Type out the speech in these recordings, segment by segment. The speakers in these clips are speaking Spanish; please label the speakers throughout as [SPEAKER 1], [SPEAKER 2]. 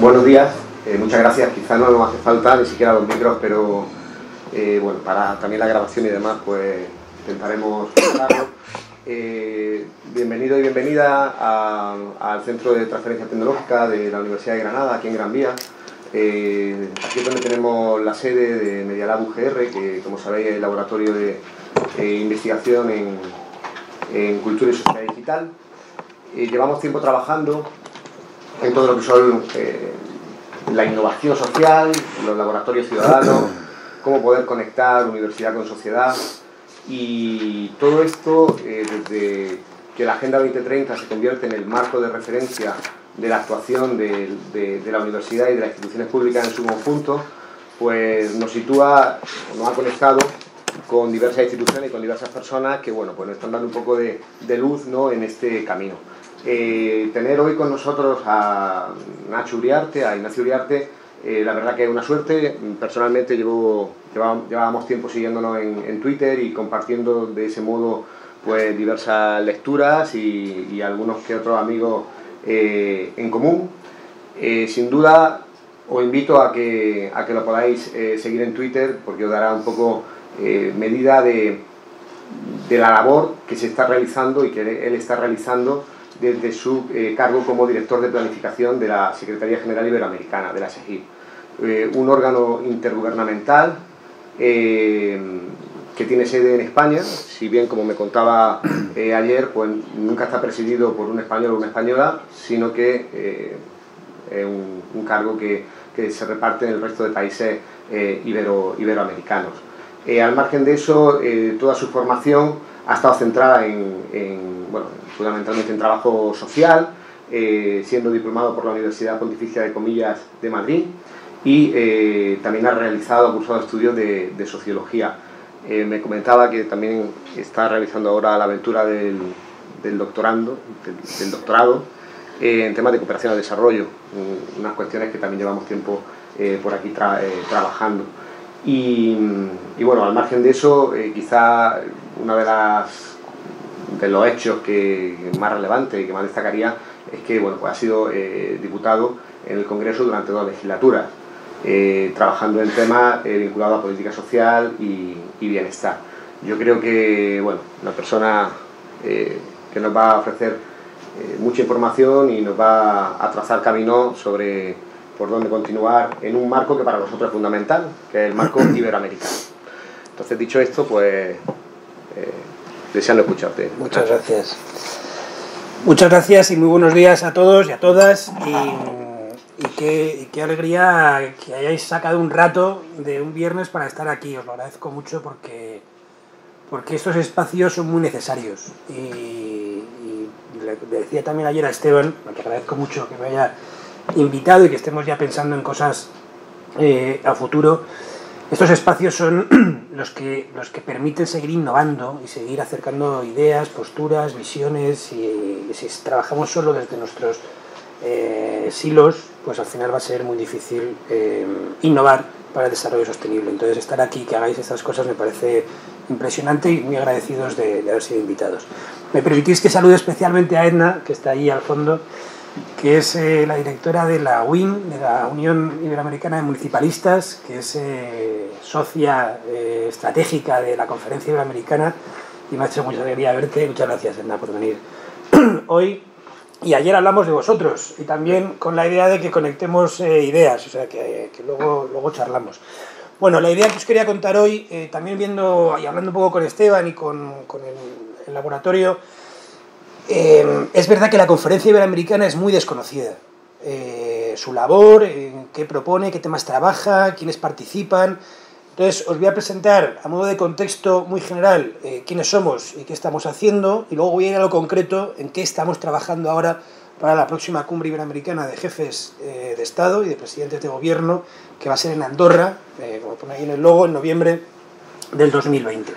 [SPEAKER 1] Buenos días, muchas gracias. Quizás no nos hace falta ni siquiera los micros, pero bueno, para también la grabación y demás, pues intentaremos usarlo. Bienvenido y bienvenida al Centro de Transferencia Tecnológica de la Universidad de Granada, aquí en Gran Vía. Aquí es donde tenemos la sede de Medialab UGR, que como sabéis es el laboratorio de investigación en cultura y sociedad digital. Llevamos tiempo trabajando en todo lo que son la innovación social, los laboratorios ciudadanos, cómo poder conectar universidad con sociedad, y todo esto desde que la Agenda 2030 se convierte en el marco de referencia de la actuación de la universidad y de las instituciones públicas en su conjunto, pues nos sitúa, nos ha conectado con diversas instituciones y con diversas personas que, bueno, pues nos están dando un poco de luz, ¿no?, en este camino. Tener hoy con nosotros a Nacho Uriarte, a Ignacio Uriarte, la verdad que es una suerte. Personalmente llevábamos tiempo siguiéndonos en Twitter y compartiendo de ese modo pues diversas lecturas y algunos que otros amigos en común. Sin duda os invito a que lo podáis seguir en Twitter, porque os dará un poco medida de la labor que se está realizando y que él está realizando desde su cargo como director de planificación de la Secretaría General Iberoamericana, de la SEGIB, un órgano intergubernamental que tiene sede en España, si bien, como me contaba ayer, pues nunca está presidido por un español o una española, sino que es un cargo que se reparte en el resto de países iberoamericanos. Al margen de eso, toda su formación ha estado centrada fundamentalmente en trabajo social, siendo diplomado por la Universidad Pontificia de Comillas de Madrid, y también ha cursado estudios de sociología. Me comentaba que también está realizando ahora la aventura del doctorado en temas de cooperación al desarrollo, unas cuestiones que también llevamos tiempo por aquí trabajando. Y bueno, al margen de eso, quizá uno de los hechos más relevantes y que más destacaría es que, bueno, pues ha sido diputado en el Congreso durante 2 legislaturas, trabajando en temas vinculados a política social y bienestar. Yo creo que, bueno, una persona que nos va a ofrecer mucha información y nos va a trazar camino sobre por dónde continuar en un marco que para nosotros es fundamental, que es el marco iberoamericano. Entonces, dicho esto, pues deseando escucharte.
[SPEAKER 2] Muchas gracias. Muchas gracias y muy buenos días a todos y a todas. Y qué alegría que hayáis sacado un rato de un viernes para estar aquí. Os lo agradezco mucho porque estos espacios son muy necesarios. Y le decía también ayer a Esteban, que agradezco mucho que me haya invitado y que estemos ya pensando en cosas a futuro. Estos espacios son los que permiten seguir innovando y seguir acercando ideas, posturas, visiones, y si trabajamos solo desde nuestros silos, pues al final va a ser muy difícil innovar para el desarrollo sostenible. Entonces, estar aquí, que hagáis estas cosas, me parece impresionante y muy agradecidos de haber sido invitados. Me permitís que salude especialmente a Edna, que está ahí al fondo, que es la directora de la UIM, de la Unión Iberoamericana de Municipalistas, que es socia estratégica de la Conferencia Iberoamericana, y me ha hecho mucha alegría verte. Muchas gracias, Edna, por venir hoy. Y ayer hablamos de vosotros, y también con la idea de que conectemos ideas, o sea, que luego charlamos. Bueno, la idea que os quería contar hoy, también viendo y hablando un poco con Esteban y con el laboratorio, es verdad que la Conferencia Iberoamericana es muy desconocida. Su labor, qué propone, qué temas trabaja, quiénes participan. Entonces, os voy a presentar a modo de contexto muy general quiénes somos y qué estamos haciendo, y luego voy a ir a lo concreto en qué estamos trabajando ahora para la próxima Cumbre Iberoamericana de Jefes de Estado y de Presidentes de Gobierno, que va a ser en Andorra, como pone ahí en el logo, en noviembre del 2020.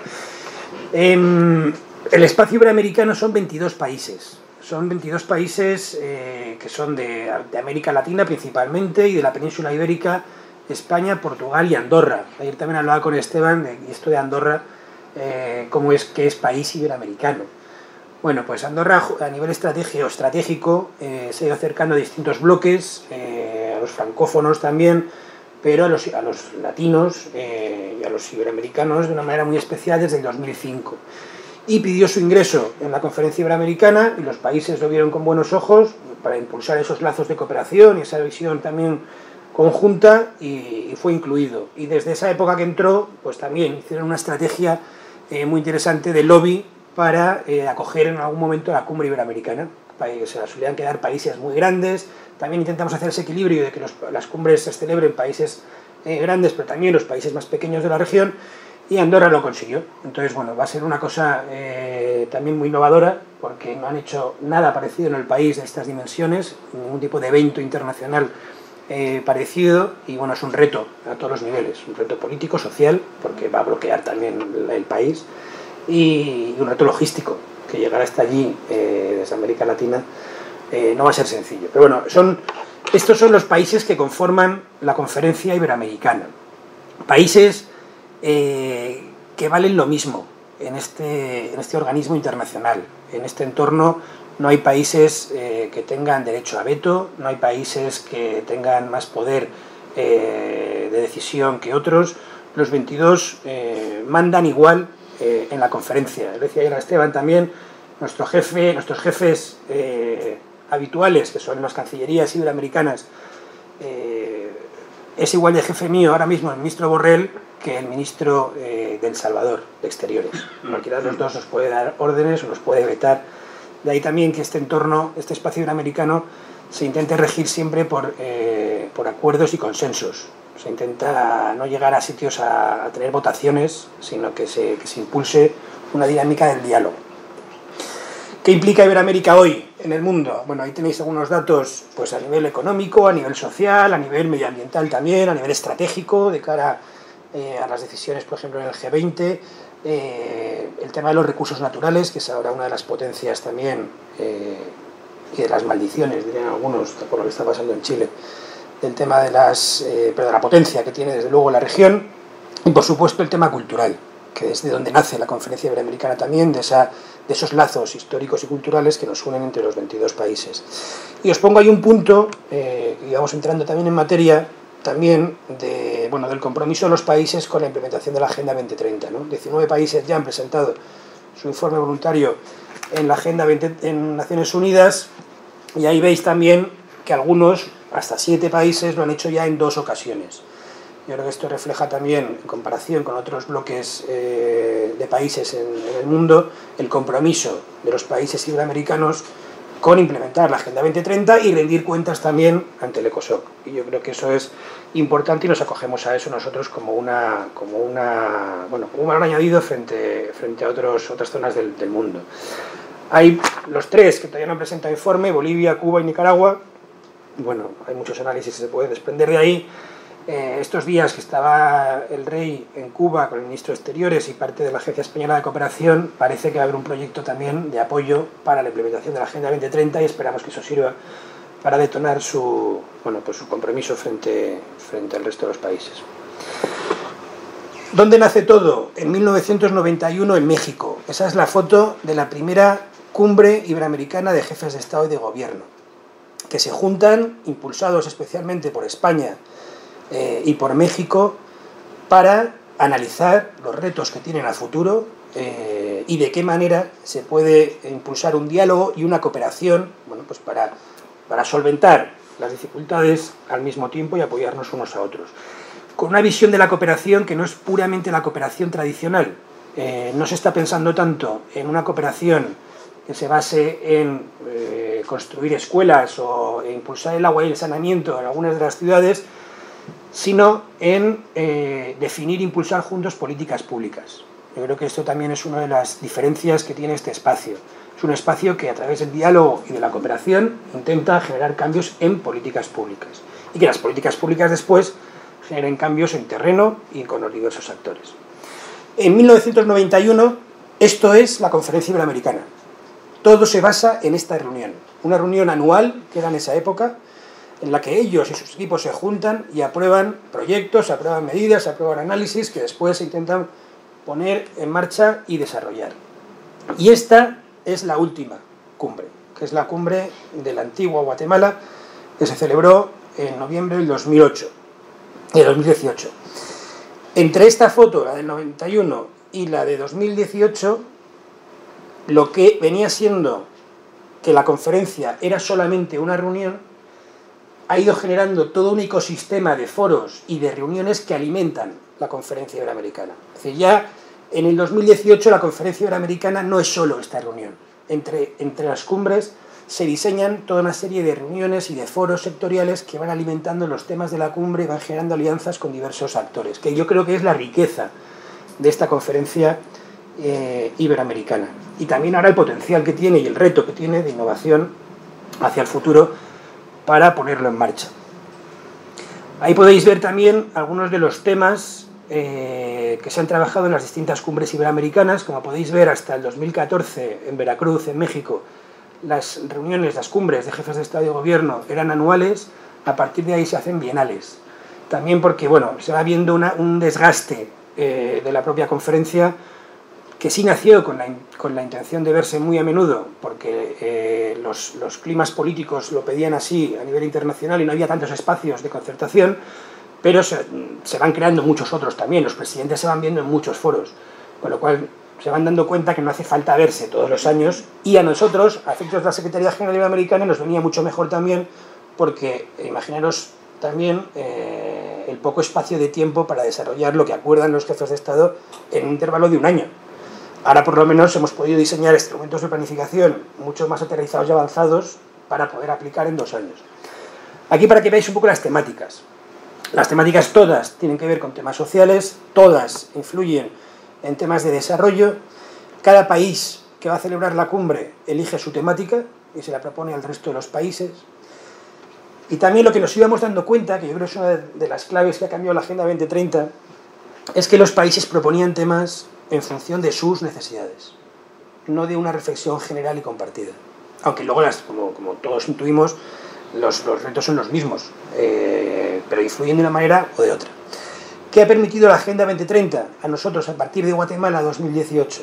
[SPEAKER 2] El espacio iberoamericano son 22 países. Son 22 países que son de América Latina principalmente y de la península ibérica, España, Portugal y Andorra. Ayer también hablaba con Esteban de esto de Andorra, cómo es que es país iberoamericano. Bueno, pues Andorra a nivel estratégico se ha ido acercando a distintos bloques, a los francófonos también, pero a los latinos y a los iberoamericanos de una manera muy especial desde el 2005. Y pidió su ingreso en la Conferencia Iberoamericana y los países lo vieron con buenos ojos para impulsar esos lazos de cooperación y esa visión también conjunta, y fue incluido. Y desde esa época que entró, pues también hicieron una estrategia muy interesante de lobby para acoger en algún momento la cumbre iberoamericana. Se la solían quedar países muy grandes. También intentamos hacer ese equilibrio de que las cumbres se celebren en países grandes, pero también los países más pequeños de la región, y Andorra lo consiguió. Entonces, bueno, va a ser una cosa también muy innovadora, porque no han hecho nada parecido en el país de estas dimensiones, ningún tipo de evento internacional parecido, y bueno, es un reto a todos los niveles, un reto político, social, porque va a bloquear también el país, y un reto logístico, que llegar hasta allí desde América Latina no va a ser sencillo. Pero bueno, estos son los países que conforman la Conferencia Iberoamericana. Países que valen lo mismo en este organismo internacional. En este entorno no hay países que tengan derecho a veto, no hay países que tengan más poder de decisión que otros. Los 22 mandan igual en la conferencia. Decía ayer a Esteban también, nuestros jefes habituales, que son las cancillerías iberoamericanas, es igual de jefe mío ahora mismo el ministro Borrell que el ministro de El Salvador, de Exteriores. Cualquiera de los dos nos puede dar órdenes o nos puede vetar. De ahí también que este entorno, este espacio iberoamericano, se intente regir siempre por acuerdos y consensos. Se intenta no llegar a sitios a tener votaciones, sino que se impulse una dinámica del diálogo. ¿Qué implica Iberoamérica hoy en el mundo? Bueno, ahí tenéis algunos datos pues, a nivel económico, a nivel social, a nivel medioambiental también, a nivel estratégico, de cara a las decisiones, por ejemplo, en el G20, el tema de los recursos naturales, que es ahora una de las potencias también, y de las maldiciones, dirían algunos, por lo que está pasando en Chile, del tema pero de la potencia que tiene desde luego la región, y por supuesto el tema cultural, que es de donde nace la Conferencia Iberoamericana también, de esos lazos históricos y culturales que nos unen entre los 22 países. Y os pongo ahí un punto, y vamos entrando también en materia, también del compromiso de los países con la implementación de la Agenda 2030, ¿no? 19 países ya han presentado su informe voluntario en la Agenda 20 en Naciones Unidas, y ahí veis también que algunos, hasta 7 países, lo han hecho ya en 2 ocasiones. Yo creo que esto refleja también, en comparación con otros bloques de países en el mundo, el compromiso de los países iberoamericanos con implementar la Agenda 2030 y rendir cuentas también ante el ECOSOC. Y yo creo que eso es importante y nos acogemos a eso nosotros como un valor añadido frente a otras zonas del mundo. Hay los 3 que todavía no han presentado informe, Bolivia, Cuba y Nicaragua. Bueno, hay muchos análisis que se pueden desprender de ahí. Estos días que estaba el rey en Cuba con el ministro de Exteriores y parte de la Agencia Española de Cooperación, parece que va a haber un proyecto también de apoyo para la implementación de la Agenda 2030, y esperamos que eso sirva para detonar su compromiso frente al resto de los países. ¿Dónde nace todo? En 1991 en México. Esa es la foto de la primera cumbre iberoamericana de jefes de Estado y de Gobierno, que se juntan, impulsados especialmente por España y por México, para analizar los retos que tienen a futuro y de qué manera se puede impulsar un diálogo y una cooperación para solventar las dificultades al mismo tiempo y apoyarnos unos a otros. Con una visión de la cooperación que no es puramente la cooperación tradicional. No se está pensando tanto en una cooperación que se base en construir escuelas o impulsar el agua y el saneamiento en algunas de las ciudades, sino en definir e impulsar juntos políticas públicas. Yo creo que esto también es una de las diferencias que tiene este espacio. Es un espacio que a través del diálogo y de la cooperación intenta generar cambios en políticas públicas, y que las políticas públicas después generen cambios en terreno y con los diversos actores. En 1991, esto es la Conferencia Iberoamericana. Todo se basa en esta reunión, una reunión anual que era en esa época, en la que ellos y sus equipos se juntan y aprueban proyectos, aprueban medidas, aprueban análisis que después se intentan poner en marcha y desarrollar. Y esta es la última cumbre, que es la cumbre de la antigua Guatemala, que se celebró en noviembre del 2018. Entre esta foto, la del 91, y la de 2018, lo que venía siendo que la conferencia era solamente una reunión, ha ido generando todo un ecosistema de foros y de reuniones que alimentan la conferencia iberoamericana. Es decir, ya en el 2018 la conferencia iberoamericana no es solo esta reunión. Entre las cumbres se diseñan toda una serie de reuniones y de foros sectoriales que van alimentando los temas de la cumbre y van generando alianzas con diversos actores, que yo creo que es la riqueza de esta conferencia iberoamericana. Y también ahora el potencial que tiene y el reto que tiene de innovación hacia el futuro para ponerlo en marcha. Ahí podéis ver también algunos de los temas que se han trabajado en las distintas cumbres iberoamericanas. Como podéis ver, hasta el 2014 en Veracruz, en México, las reuniones, las cumbres de jefes de Estado y de Gobierno eran anuales. A partir de ahí se hacen bienales. También porque, bueno, se va viendo un desgaste de la propia conferencia, que sí nació con la intención de verse muy a menudo, porque los climas políticos lo pedían así a nivel internacional y no había tantos espacios de concertación, pero se van creando muchos otros también, los presidentes se van viendo en muchos foros, con lo cual se van dando cuenta que no hace falta verse todos los años, y a nosotros, a efectos de la Secretaría General Iberoamericana, nos venía mucho mejor también, porque imaginaros también el poco espacio de tiempo para desarrollar lo que acuerdan los jefes de Estado en un intervalo de un año. Ahora por lo menos hemos podido diseñar instrumentos de planificación mucho más aterrizados y avanzados para poder aplicar en 2 años. Aquí para que veáis un poco las temáticas. Las temáticas todas tienen que ver con temas sociales, todas influyen en temas de desarrollo. Cada país que va a celebrar la cumbre elige su temática y se la propone al resto de los países. Y también lo que nos íbamos dando cuenta, que yo creo que es una de las claves que ha cambiado la Agenda 2030, es que los países proponían temas en función de sus necesidades, no de una reflexión general y compartida. Aunque luego, como todos intuimos, los retos son los mismos, pero influyen de una manera o de otra. ¿Qué ha permitido la Agenda 2030 a nosotros a partir de Guatemala 2018?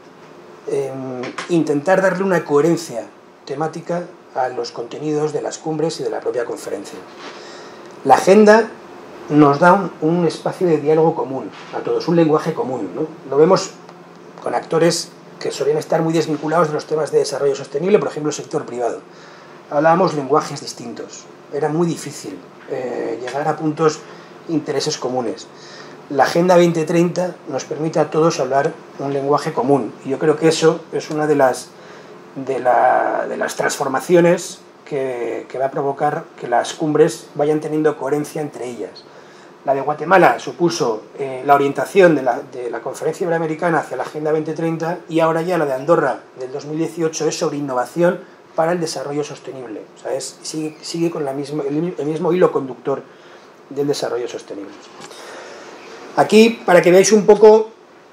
[SPEAKER 2] Intentar darle una coherencia temática a los contenidos de las cumbres y de la propia conferencia. La Agenda nos da un espacio de diálogo común a todos, un lenguaje común, ¿no? Lo vemos con actores que solían estar muy desvinculados de los temas de desarrollo sostenible, por ejemplo el sector privado. Hablábamos lenguajes distintos, era muy difícil llegar a puntos, intereses comunes. La Agenda 2030 nos permite a todos hablar un lenguaje común, y yo creo que eso es una de las transformaciones que va a provocar que las cumbres vayan teniendo coherencia entre ellas. La de Guatemala supuso la orientación de la Conferencia Iberoamericana hacia la Agenda 2030, y ahora ya la de Andorra del 2018 es sobre innovación para el desarrollo sostenible. O sea, sigue con el mismo hilo conductor del desarrollo sostenible. Aquí, para que veáis un poco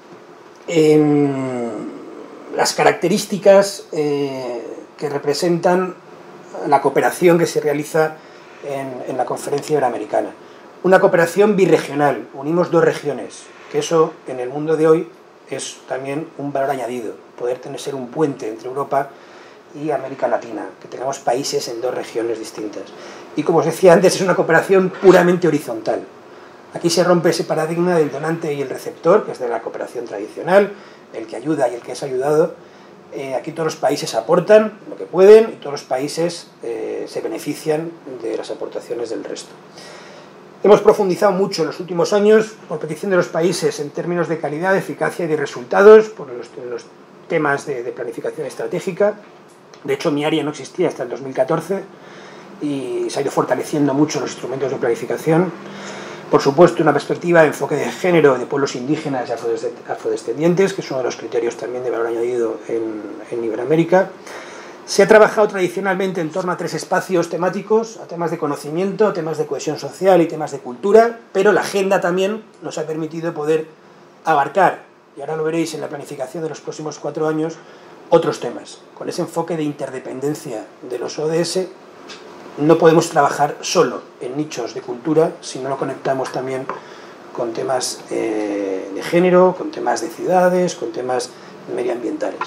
[SPEAKER 2] las características que representan la cooperación que se realiza en la Conferencia Iberoamericana. Una cooperación birregional, unimos 2 regiones, que eso en el mundo de hoy es también un valor añadido, poder ser un puente entre Europa y América Latina, que tengamos países en 2 regiones distintas. Y como os decía antes, es una cooperación puramente horizontal. Aquí se rompe ese paradigma del donante y el receptor, que es de la cooperación tradicional, el que ayuda y el que es ayudado. Aquí todos los países aportan lo que pueden y todos los países se benefician de las aportaciones del resto. Hemos profundizado mucho en los últimos años, por petición de los países, en términos de calidad, de eficacia y de resultados, por los temas de planificación estratégica. De hecho, mi área no existía hasta el 2014 y se ha ido fortaleciendo mucho los instrumentos de planificación. Por supuesto, una perspectiva de enfoque de género de pueblos indígenas y afrodescendientes, que es uno de los criterios también de valor añadido en Iberoamérica. Se ha trabajado tradicionalmente en torno a 3 espacios temáticos, a temas de conocimiento, temas de cohesión social y temas de cultura, pero la agenda también nos ha permitido poder abarcar, y ahora lo veréis en la planificación de los próximos 4 años, otros temas. Con ese enfoque de interdependencia de los ODS, no podemos trabajar solo en nichos de cultura si no lo conectamos también con temas de género, con temas de ciudades, con temas medioambientales.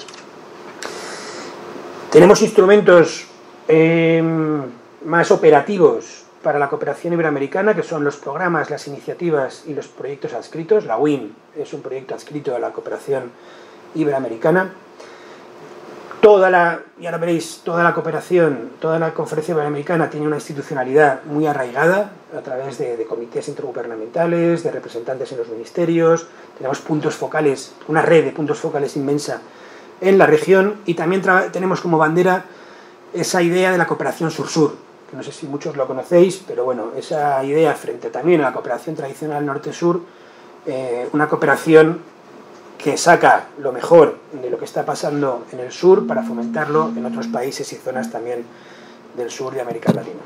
[SPEAKER 2] Tenemos instrumentos más operativos para la cooperación iberoamericana, que son los programas, las iniciativas y los proyectos adscritos. La WIM es un proyecto adscrito a la cooperación iberoamericana. Y ahora veréis, toda la cooperación, toda la conferencia iberoamericana tiene una institucionalidad muy arraigada a través de comités intergubernamentales, de representantes en los ministerios. Tenemos puntos focales, una red de puntos focales inmensa en la región, y también tenemos como bandera esa idea de la cooperación sur-sur, que no sé si muchos lo conocéis, pero bueno, esa idea frente también a la cooperación tradicional norte-sur, una cooperación que saca lo mejor de lo que está pasando en el sur para fomentarlo en otros países y zonas también del sur de América Latina.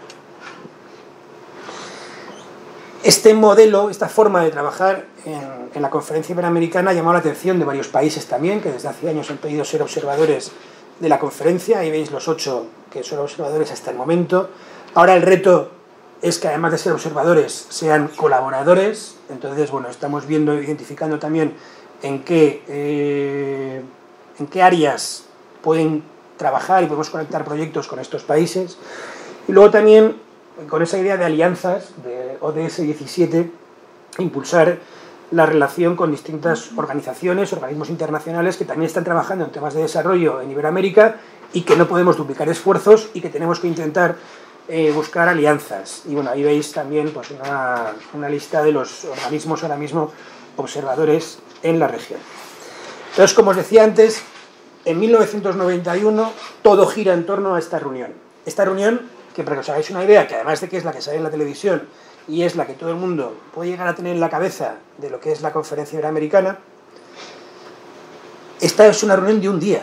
[SPEAKER 2] Este modelo, esta forma de trabajar en la conferencia iberoamericana ha llamado la atención de varios países también, que desde hace años han pedido ser observadores de la conferencia. Ahí veis los 8 que son observadores hasta el momento. Ahora el reto es que además de ser observadores sean colaboradores. Entonces, bueno, estamos identificando también en qué áreas pueden trabajar y podemos conectar proyectos con estos países. Y luego también, con esa idea de alianzas, de ODS 17, impulsar la relación con distintas organizaciones, organismos internacionales que también están trabajando en temas de desarrollo en Iberoamérica y que no podemos duplicar esfuerzos y que tenemos que intentar buscar alianzas. Y bueno, ahí veis también pues, una lista de los organismos ahora mismo observadores en la región. Entonces, como os decía antes, en 1991 todo gira en torno a esta reunión. Esta reunión, que para que os hagáis una idea, que además de que es la que sale en la televisión y es la que todo el mundo puede llegar a tener en la cabeza de lo que es la conferencia iberoamericana, esta es una reunión de un día.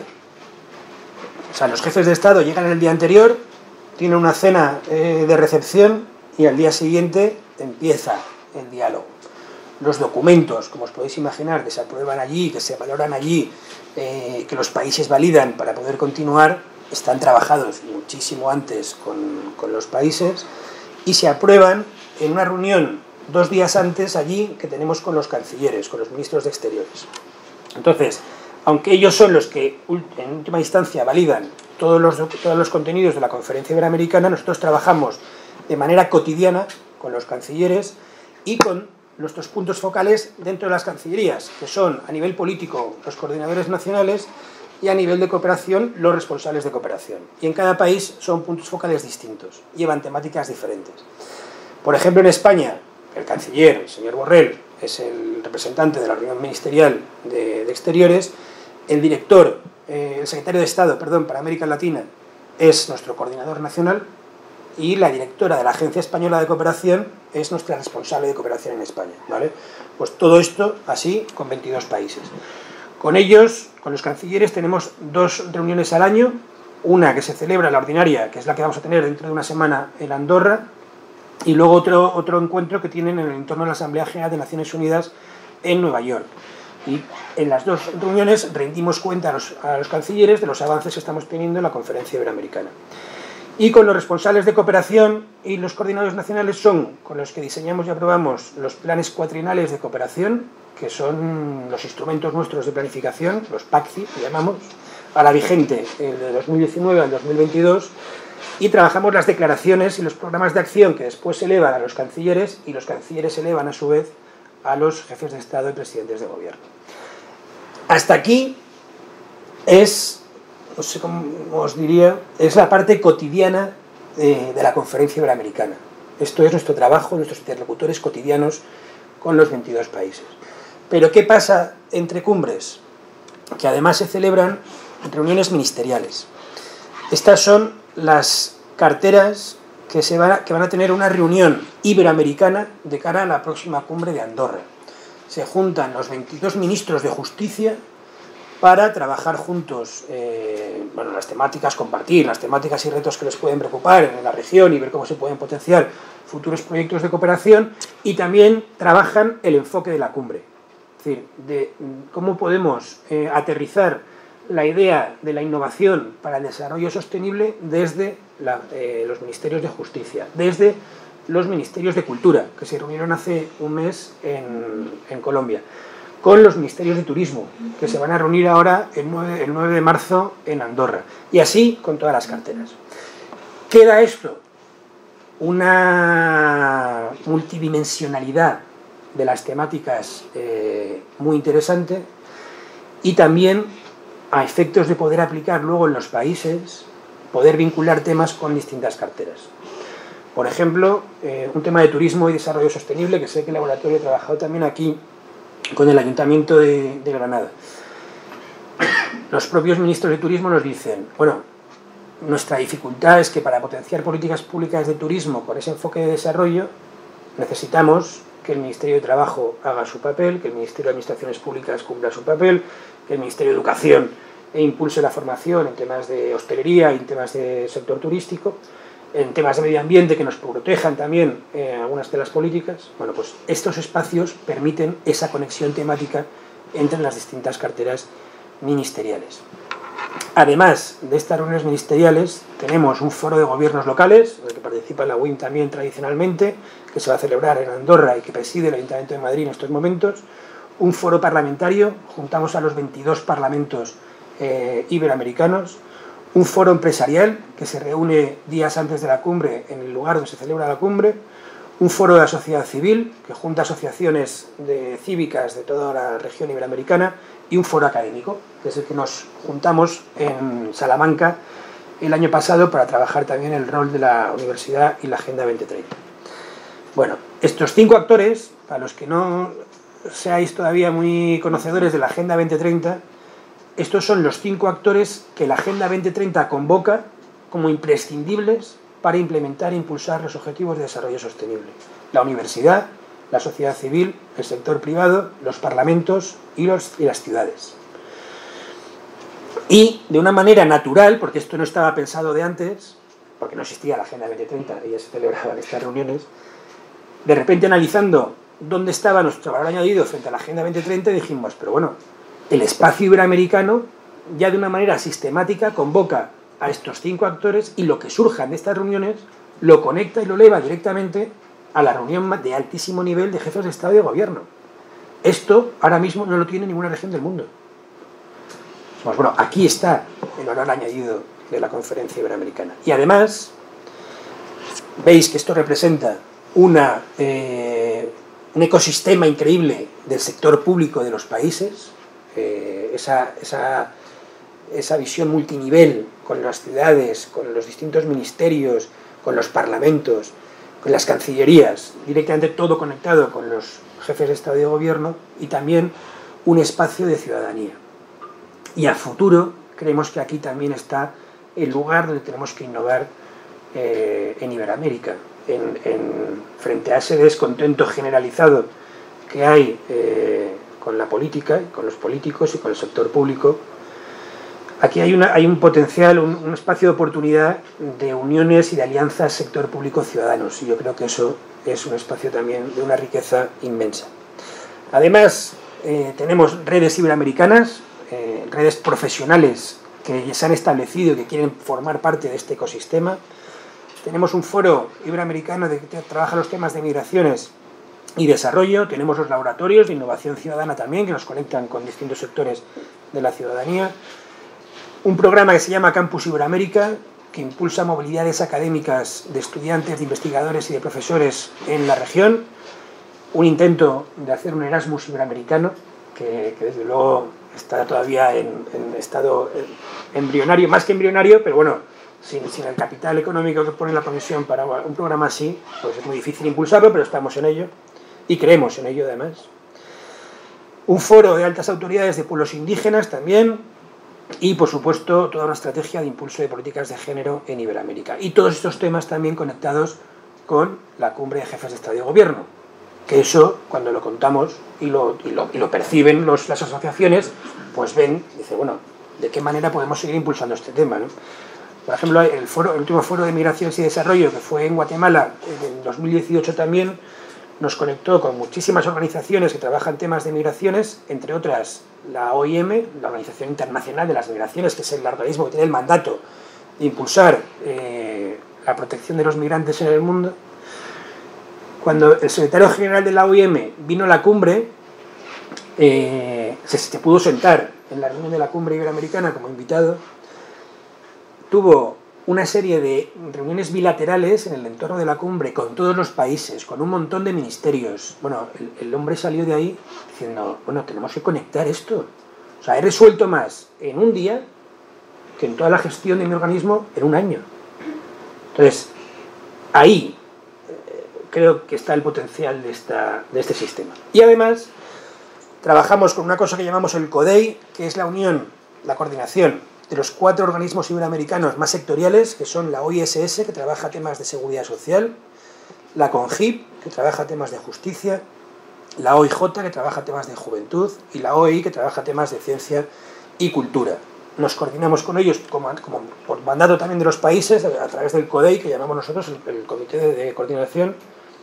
[SPEAKER 2] O sea, los jefes de Estado llegan el día anterior, tienen una cena de recepción y al día siguiente empieza el diálogo. Los documentos, como os podéis imaginar, que se aprueban allí, que se valoran allí, que los países validan para poder continuar, están trabajados muchísimo antes con los países y se aprueban en una reunión 2 días antes allí que tenemos con los cancilleres, con los ministros de Exteriores. Entonces, aunque ellos son los que en última instancia validan todos los contenidos de la conferencia iberoamericana, nosotros trabajamos de manera cotidiana con los cancilleres y con nuestros puntos focales dentro de las cancillerías, que son a nivel político los coordinadores nacionales y a nivel de cooperación los responsables de cooperación. Y en cada país son puntos focales distintos, llevan temáticas diferentes. Por ejemplo, en España, el canciller, el señor Borrell, es el representante de la reunión ministerial de Exteriores. El director, el secretario de Estado, para América Latina, es nuestro coordinador nacional, y la directora de la Agencia Española de Cooperación es nuestra responsable de cooperación en España, ¿vale? Pues todo esto así con 22 países. Con ellos, con los cancilleres, tenemos 2 reuniones al año, una que se celebra, la ordinaria, que es la que vamos a tener dentro de una semana en Andorra, y luego otro encuentro que tienen en el entorno de la Asamblea General de Naciones Unidas en Nueva York. Y en las 2 reuniones rendimos cuenta a los cancilleres de los avances que estamos teniendo en la conferencia iberoamericana. Y con los responsables de cooperación y los coordinadores nacionales son con los que diseñamos y aprobamos los planes cuatrienales de cooperación, que son los instrumentos nuestros de planificación, los PACCI, que llamamos, a la vigente, de 2019 al 2022, y trabajamos las declaraciones y los programas de acción que después se elevan a los cancilleres y los cancilleres se elevan a su vez a los jefes de Estado y presidentes de gobierno. Hasta aquí es, no sé cómo os diría, es la parte cotidiana de la conferencia iberoamericana. Esto es nuestro trabajo, nuestros interlocutores cotidianos con los 22 países. Pero ¿qué pasa entre cumbres? Que además se celebran reuniones ministeriales. Estas son las carteras que van a tener una reunión iberoamericana de cara a la próxima cumbre de Andorra. Se juntan los 22 ministros de Justicia para trabajar juntos las temáticas, compartir las temáticas y retos que les pueden preocupar en la región y ver cómo se pueden potenciar futuros proyectos de cooperación, y también trabajan el enfoque de la cumbre. Es decir, de cómo podemos aterrizar la idea de la innovación para el desarrollo sostenible desde los ministerios de Justicia, desde los ministerios de Cultura, que se reunieron hace un mes en Colombia, con los ministerios de Turismo, que se van a reunir ahora el 9 de marzo en Andorra, y así con todas las carteras. Queda esto una multidimensionalidad de las temáticas muy interesante, y también a efectos de poder aplicar luego en los países, poder vincular temas con distintas carteras. Por ejemplo, un tema de turismo y desarrollo sostenible, que sé que el laboratorio ha trabajado también aquí con el Ayuntamiento de Granada. Los propios ministros de turismo nos dicen, bueno, nuestra dificultad es que para potenciar políticas públicas de turismo con ese enfoque de desarrollo necesitamos que el Ministerio de Trabajo haga su papel, que el Ministerio de Administraciones Públicas cumpla su papel, que el Ministerio de Educación impulse la formación en temas de hostelería y en temas de sector turístico, en temas de medio ambiente que nos protejan también algunas de las políticas. Bueno, pues estos espacios permiten esa conexión temática entre las distintas carteras ministeriales. Además de estas reuniones ministeriales, tenemos un foro de gobiernos locales, en el que participa la UIM también tradicionalmente, que se va a celebrar en Andorra y que preside el Ayuntamiento de Madrid en estos momentos. Un foro parlamentario, juntamos a los 22 parlamentos iberoamericanos. Un foro empresarial, que se reúne días antes de la cumbre en el lugar donde se celebra la cumbre. Un foro de la sociedad civil, que junta asociaciones cívicas de toda la región iberoamericana. Y un foro académico, que es el que nos juntamos en Salamanca el año pasado para trabajar también el rol de la universidad y la Agenda 2030. Bueno, estos 5 actores, para los que no seáis todavía muy conocedores de la Agenda 2030, estos son los 5 actores que la Agenda 2030 convoca como imprescindibles para implementar e impulsar los objetivos de desarrollo sostenible. La universidad, la sociedad civil, el sector privado, los parlamentos y las ciudades. Y de una manera natural, porque esto no estaba pensado de antes, porque no existía la Agenda 2030 y ya se celebraban estas reuniones, de repente analizando dónde estaba nuestro valor añadido frente a la Agenda 2030, dijimos, pero bueno, el espacio iberoamericano ya de una manera sistemática convoca a estos 5 actores y lo que surjan de estas reuniones lo conecta y lo eleva directamente a la reunión de altísimo nivel de jefes de Estado y de Gobierno. Esto ahora mismo no lo tiene ninguna región del mundo. Pues bueno, aquí está el valor añadido de la conferencia iberoamericana. Y además, veis que esto representa un ecosistema increíble del sector público de los países, esa visión multinivel con las ciudades, con los distintos ministerios, con los parlamentos, con las cancillerías, directamente todo conectado con los jefes de Estado y de Gobierno, y también un espacio de ciudadanía. Y a futuro creemos que aquí también está el lugar donde tenemos que innovar en Iberoamérica, frente a ese descontento generalizado que hay con la política, con los políticos y con el sector público. Aquí hay un potencial, un espacio de oportunidad de uniones y de alianzas sector público-ciudadanos, y yo creo que eso es un espacio también de una riqueza inmensa. Además, tenemos redes iberoamericanas, redes profesionales que se han establecido y que quieren formar parte de este ecosistema. Tenemos un foro iberoamericano que trabaja los temas de migraciones y desarrollo. Tenemos los laboratorios de innovación ciudadana también, que nos conectan con distintos sectores de la ciudadanía. Un programa que se llama Campus Iberoamérica, que impulsa movilidades académicas de estudiantes, de investigadores y de profesores en la región. Un intento de hacer un Erasmus iberoamericano, que desde luego está todavía en estado embrionario, más que embrionario, pero bueno, sin el capital económico que pone la Comisión para un programa así, pues es muy difícil impulsarlo, pero estamos en ello y creemos en ello además. Un foro de altas autoridades de pueblos indígenas también, y por supuesto toda una estrategia de impulso de políticas de género en Iberoamérica. Y todos estos temas también conectados con la cumbre de jefes de Estado y de Gobierno, que eso cuando lo contamos y lo perciben las asociaciones, pues ven, dice, bueno, ¿de qué manera podemos seguir impulsando este tema, ¿no? Por ejemplo, el último foro de migraciones y desarrollo, que fue en Guatemala en 2018 también, nos conectó con muchísimas organizaciones que trabajan temas de migraciones, entre otras la OIM, la Organización Internacional de las Migraciones, que es el organismo que tiene el mandato de impulsar la protección de los migrantes en el mundo. Cuando el secretario general de la OIM vino a la cumbre, se pudo sentar en la reunión de la cumbre iberoamericana como invitado, tuvo una serie de reuniones bilaterales en el entorno de la cumbre con todos los países, con un montón de ministerios. Bueno, el hombre salió de ahí diciendo, bueno, tenemos que conectar esto. O sea, he resuelto más en un día que en toda la gestión de mi organismo en un año. Entonces, ahí creo que está el potencial de este sistema. Y además, trabajamos con una cosa que llamamos el CODEI, que es la unión, la coordinación de los 4 organismos iberoamericanos más sectoriales, que son la OISS, que trabaja temas de seguridad social, la CONGIP, que trabaja temas de justicia, la OIJ, que trabaja temas de juventud, y la OEI, que trabaja temas de ciencia y cultura. Nos coordinamos con ellos como por mandato también de los países, a través del CODEI, que llamamos nosotros el Comité de Coordinación,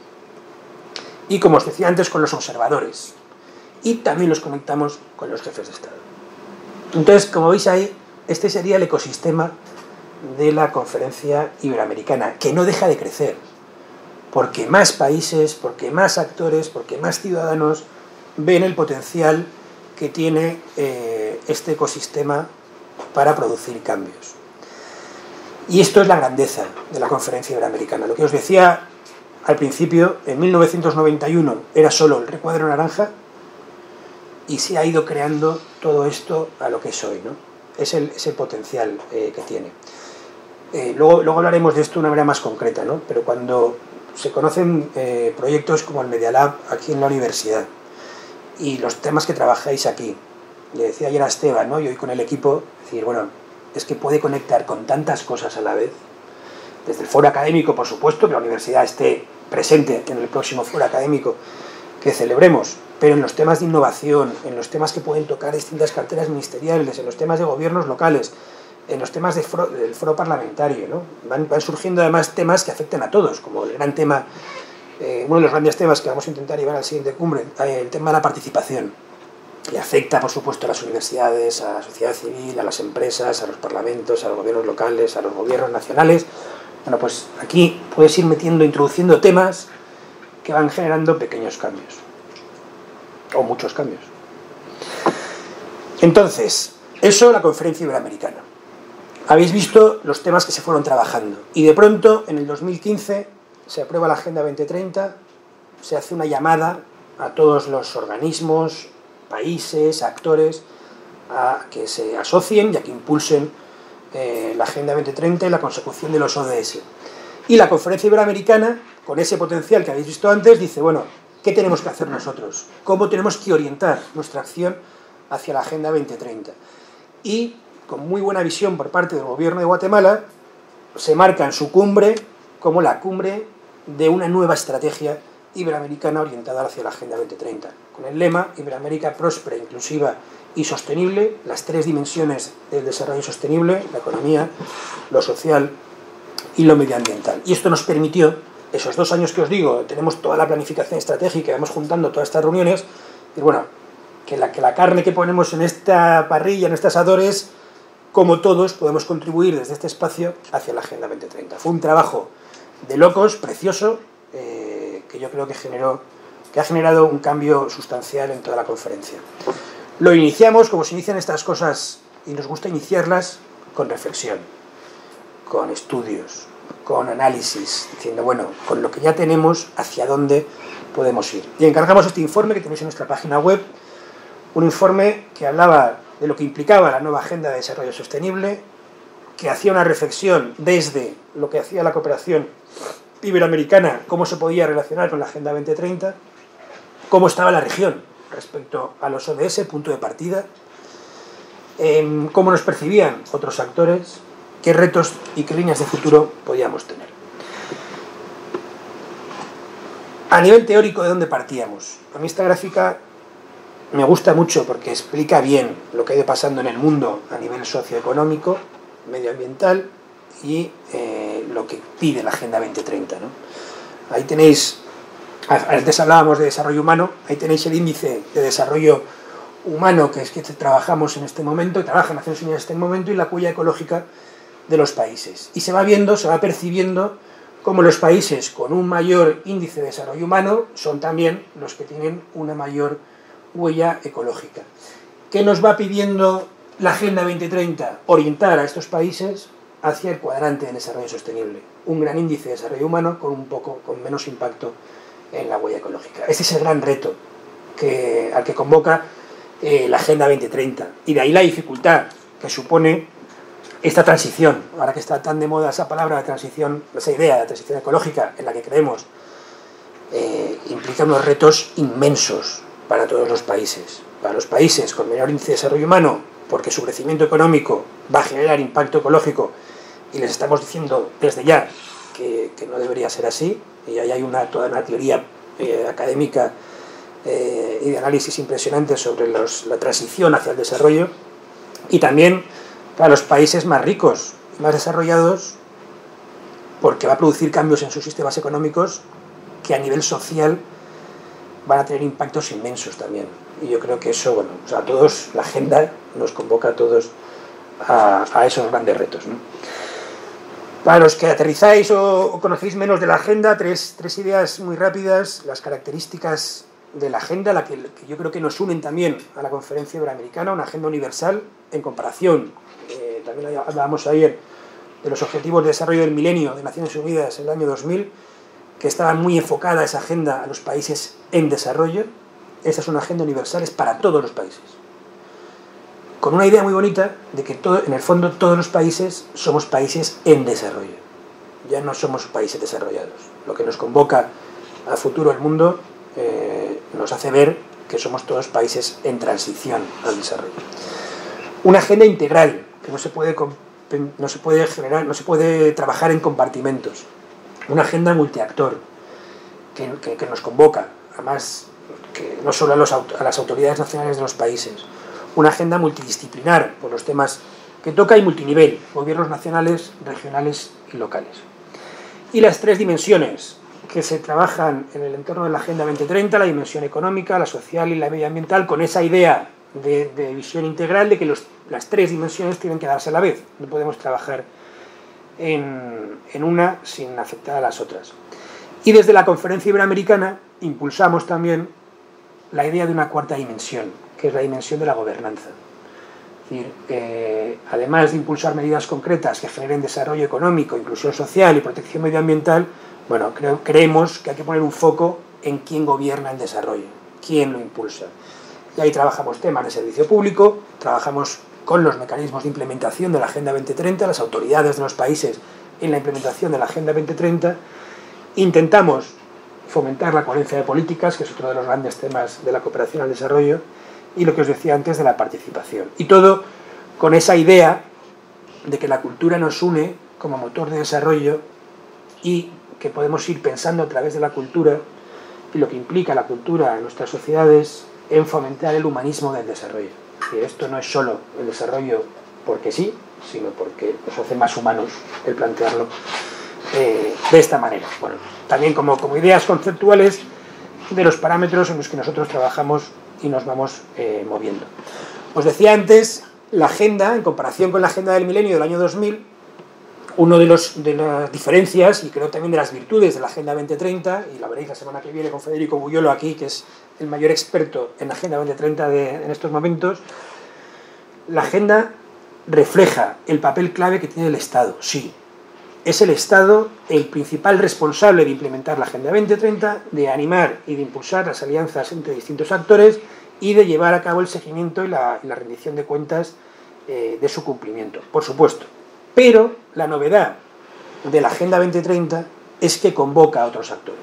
[SPEAKER 2] y como os decía antes, con los observadores. Y también los conectamos con los jefes de Estado. Entonces, como veis ahí, este sería el ecosistema de la conferencia iberoamericana, que no deja de crecer, porque más países, porque más actores, porque más ciudadanos ven el potencial que tiene este ecosistema para producir cambios. Y esto es la grandeza de la conferencia iberoamericana. Lo que os decía al principio, en 1991 era solo el recuadro naranja y se ha ido creando todo esto a lo que es hoy, ¿no? Es el potencial que tiene. Luego hablaremos de esto de una manera más concreta, ¿no? Pero cuando se conocen proyectos como el Media Lab aquí en la universidad y los temas que trabajáis aquí, le decía ayer a Esteban, ¿no? Y hoy con el equipo, decir, bueno, es que puede conectar con tantas cosas a la vez, desde el foro académico, por supuesto, que la universidad esté presente en el próximo foro académico que celebremos, pero en los temas de innovación, en los temas que pueden tocar distintas carteras ministeriales, en los temas de gobiernos locales, en los temas del foro parlamentario, ¿no? Van surgiendo además temas que afectan a todos, como el gran tema, uno de los grandes temas que vamos a intentar llevar al siguiente cumbre, el tema de la participación, que afecta, por supuesto, a las universidades, a la sociedad civil, a las empresas, a los parlamentos, a los gobiernos locales, a los gobiernos nacionales. Bueno, pues aquí puedes ir introduciendo temas que van generando pequeños cambios, o muchos cambios. Entonces, eso la conferencia iberoamericana. Habéis visto los temas que se fueron trabajando, y de pronto, en el 2015, se aprueba la Agenda 2030, se hace una llamada a todos los organismos, países, actores, a que se asocien y a que impulsen la Agenda 2030 y la consecución de los ODS. Y la conferencia iberoamericana, con ese potencial que habéis visto antes, dice, bueno, ¿qué tenemos que hacer nosotros? ¿Cómo tenemos que orientar nuestra acción hacia la Agenda 2030? Y, con muy buena visión por parte del gobierno de Guatemala, se marca en su cumbre como la cumbre de una nueva estrategia iberoamericana orientada hacia la Agenda 2030, con el lema Iberoamérica próspera, inclusiva y sostenible, las 3 dimensiones del desarrollo sostenible, la economía, lo social y lo medioambiental. Y esto nos permitió, esos 2 años que os digo, tenemos toda la planificación estratégica, vamos juntando todas estas reuniones, y bueno, que la carne que ponemos en esta parrilla, en estos asadores, como todos podemos contribuir desde este espacio hacia la Agenda 2030. Fue un trabajo de locos, precioso, que yo creo que ha generado un cambio sustancial en toda la conferencia. Lo iniciamos, como se inician estas cosas, y nos gusta iniciarlas con reflexión, con estudios, con análisis, diciendo, bueno, con lo que ya tenemos, hacia dónde podemos ir. Y encargamos este informe que tenéis en nuestra página web, un informe que hablaba de lo que implicaba la nueva Agenda de Desarrollo Sostenible, que hacía una reflexión desde lo que hacía la cooperación iberoamericana, cómo se podía relacionar con la Agenda 2030, cómo estaba la región respecto a los ODS, punto de partida, cómo nos percibían otros actores, qué retos y qué líneas de futuro podíamos tener. A nivel teórico, ¿de dónde partíamos? A mí esta gráfica me gusta mucho porque explica bien lo que ha ido pasando en el mundo a nivel socioeconómico, medioambiental y lo que pide la Agenda 2030, ¿no? Ahí tenéis, antes hablábamos de desarrollo humano, ahí tenéis el índice de desarrollo humano que es que trabajamos en este momento, y trabaja Naciones Unidas en este momento, y la huella ecológica de los países. Y se va viendo, se va percibiendo como los países con un mayor índice de desarrollo humano son también los que tienen una mayor huella ecológica. ¿Qué nos va pidiendo la Agenda 2030? Orientar a estos países hacia el cuadrante de desarrollo sostenible, un gran índice de desarrollo humano con menos impacto en la huella ecológica. Ese es el gran reto al que convoca la Agenda 2030, y de ahí la dificultad que supone esta transición, ahora que está tan de moda esa palabra de transición, esa idea de transición ecológica en la que creemos, implica unos retos inmensos para todos los países. Para los países con menor índice de desarrollo humano, porque su crecimiento económico va a generar impacto ecológico, y les estamos diciendo desde ya que no debería ser así, y ahí hay toda una teoría académica y de análisis impresionante sobre la transición hacia el desarrollo. Y también para los países más ricos y más desarrollados, porque va a producir cambios en sus sistemas económicos que a nivel social van a tener impactos inmensos también. Y yo creo que eso, bueno, o sea, a todos, la agenda nos convoca a todos a esos grandes retos, ¿no? Para los que aterrizáis o conocéis menos de la agenda, tres ideas muy rápidas: las características de la agenda, la que yo creo que nos unen también a la Conferencia Iberoamericana, una agenda universal en comparación, también hablábamos ayer de los Objetivos de Desarrollo del Milenio de Naciones Unidas en el año 2000, que estaba muy enfocada esa agenda a los países en desarrollo. Esta es una agenda universal, es para todos los países, con una idea muy bonita de que en el fondo todos los países somos países en desarrollo, ya no somos países desarrollados. Lo que nos convoca a futuro el mundo nos hace ver que somos todos países en transición al desarrollo. Una agenda integral, que no se puede trabajar en compartimentos. Una agenda multiactor, que nos convoca, además, que no solo a las autoridades nacionales de los países. Una agenda multidisciplinar, por los temas que toca, y multinivel, gobiernos nacionales, regionales y locales. Y las tres dimensiones que se trabajan en el entorno de la Agenda 2030, la dimensión económica, la social y la medioambiental, con esa idea de visión integral de que las tres dimensiones tienen que darse a la vez. No podemos trabajar en una sin afectar a las otras. Y desde la Conferencia Iberoamericana impulsamos también la idea de una cuarta dimensión, que es la dimensión de la gobernanza. Es decir, además de impulsar medidas concretas que generen desarrollo económico, inclusión social y protección medioambiental, bueno, creemos que hay que poner un foco en quién gobierna el desarrollo, quién lo impulsa. Y ahí trabajamos temas de servicio público, trabajamos con los mecanismos de implementación de la Agenda 2030, las autoridades de los países en la implementación de la Agenda 2030, intentamos fomentar la coherencia de políticas, que es otro de los grandes temas de la cooperación al desarrollo, y lo que os decía antes de la participación. Y todo con esa idea de que la cultura nos une como motor de desarrollo, y que podemos ir pensando a través de la cultura y lo que implica la cultura en nuestras sociedades en fomentar el humanismo del desarrollo. Y esto no es solo el desarrollo porque sí, sino porque nos hace más humanos el plantearlo de esta manera. Bueno, también como ideas conceptuales de los parámetros en los que nosotros trabajamos y nos vamos moviendo. Os decía antes, la agenda, en comparación con la Agenda del Milenio del año 2000, una de las diferencias, y creo también de las virtudes de la Agenda 2030, y la veréis la semana que viene con Federico Buyolo aquí, que es el mayor experto en la Agenda 2030 en estos momentos, la agenda refleja el papel clave que tiene el Estado. Sí, es el Estado el principal responsable de implementar la Agenda 2030, de animar y de impulsar las alianzas entre distintos actores y de llevar a cabo el seguimiento y la rendición de cuentas de su cumplimiento, por supuesto. Pero la novedad de la Agenda 2030 es que convoca a otros actores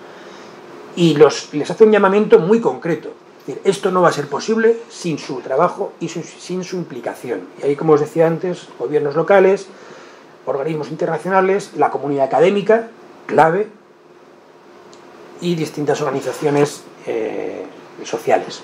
[SPEAKER 2] y les hace un llamamiento muy concreto. Es decir, esto no va a ser posible sin su trabajo y sin su implicación. Y ahí, como os decía antes, gobiernos locales, organismos internacionales, la comunidad académica, clave, y distintas organizaciones sociales.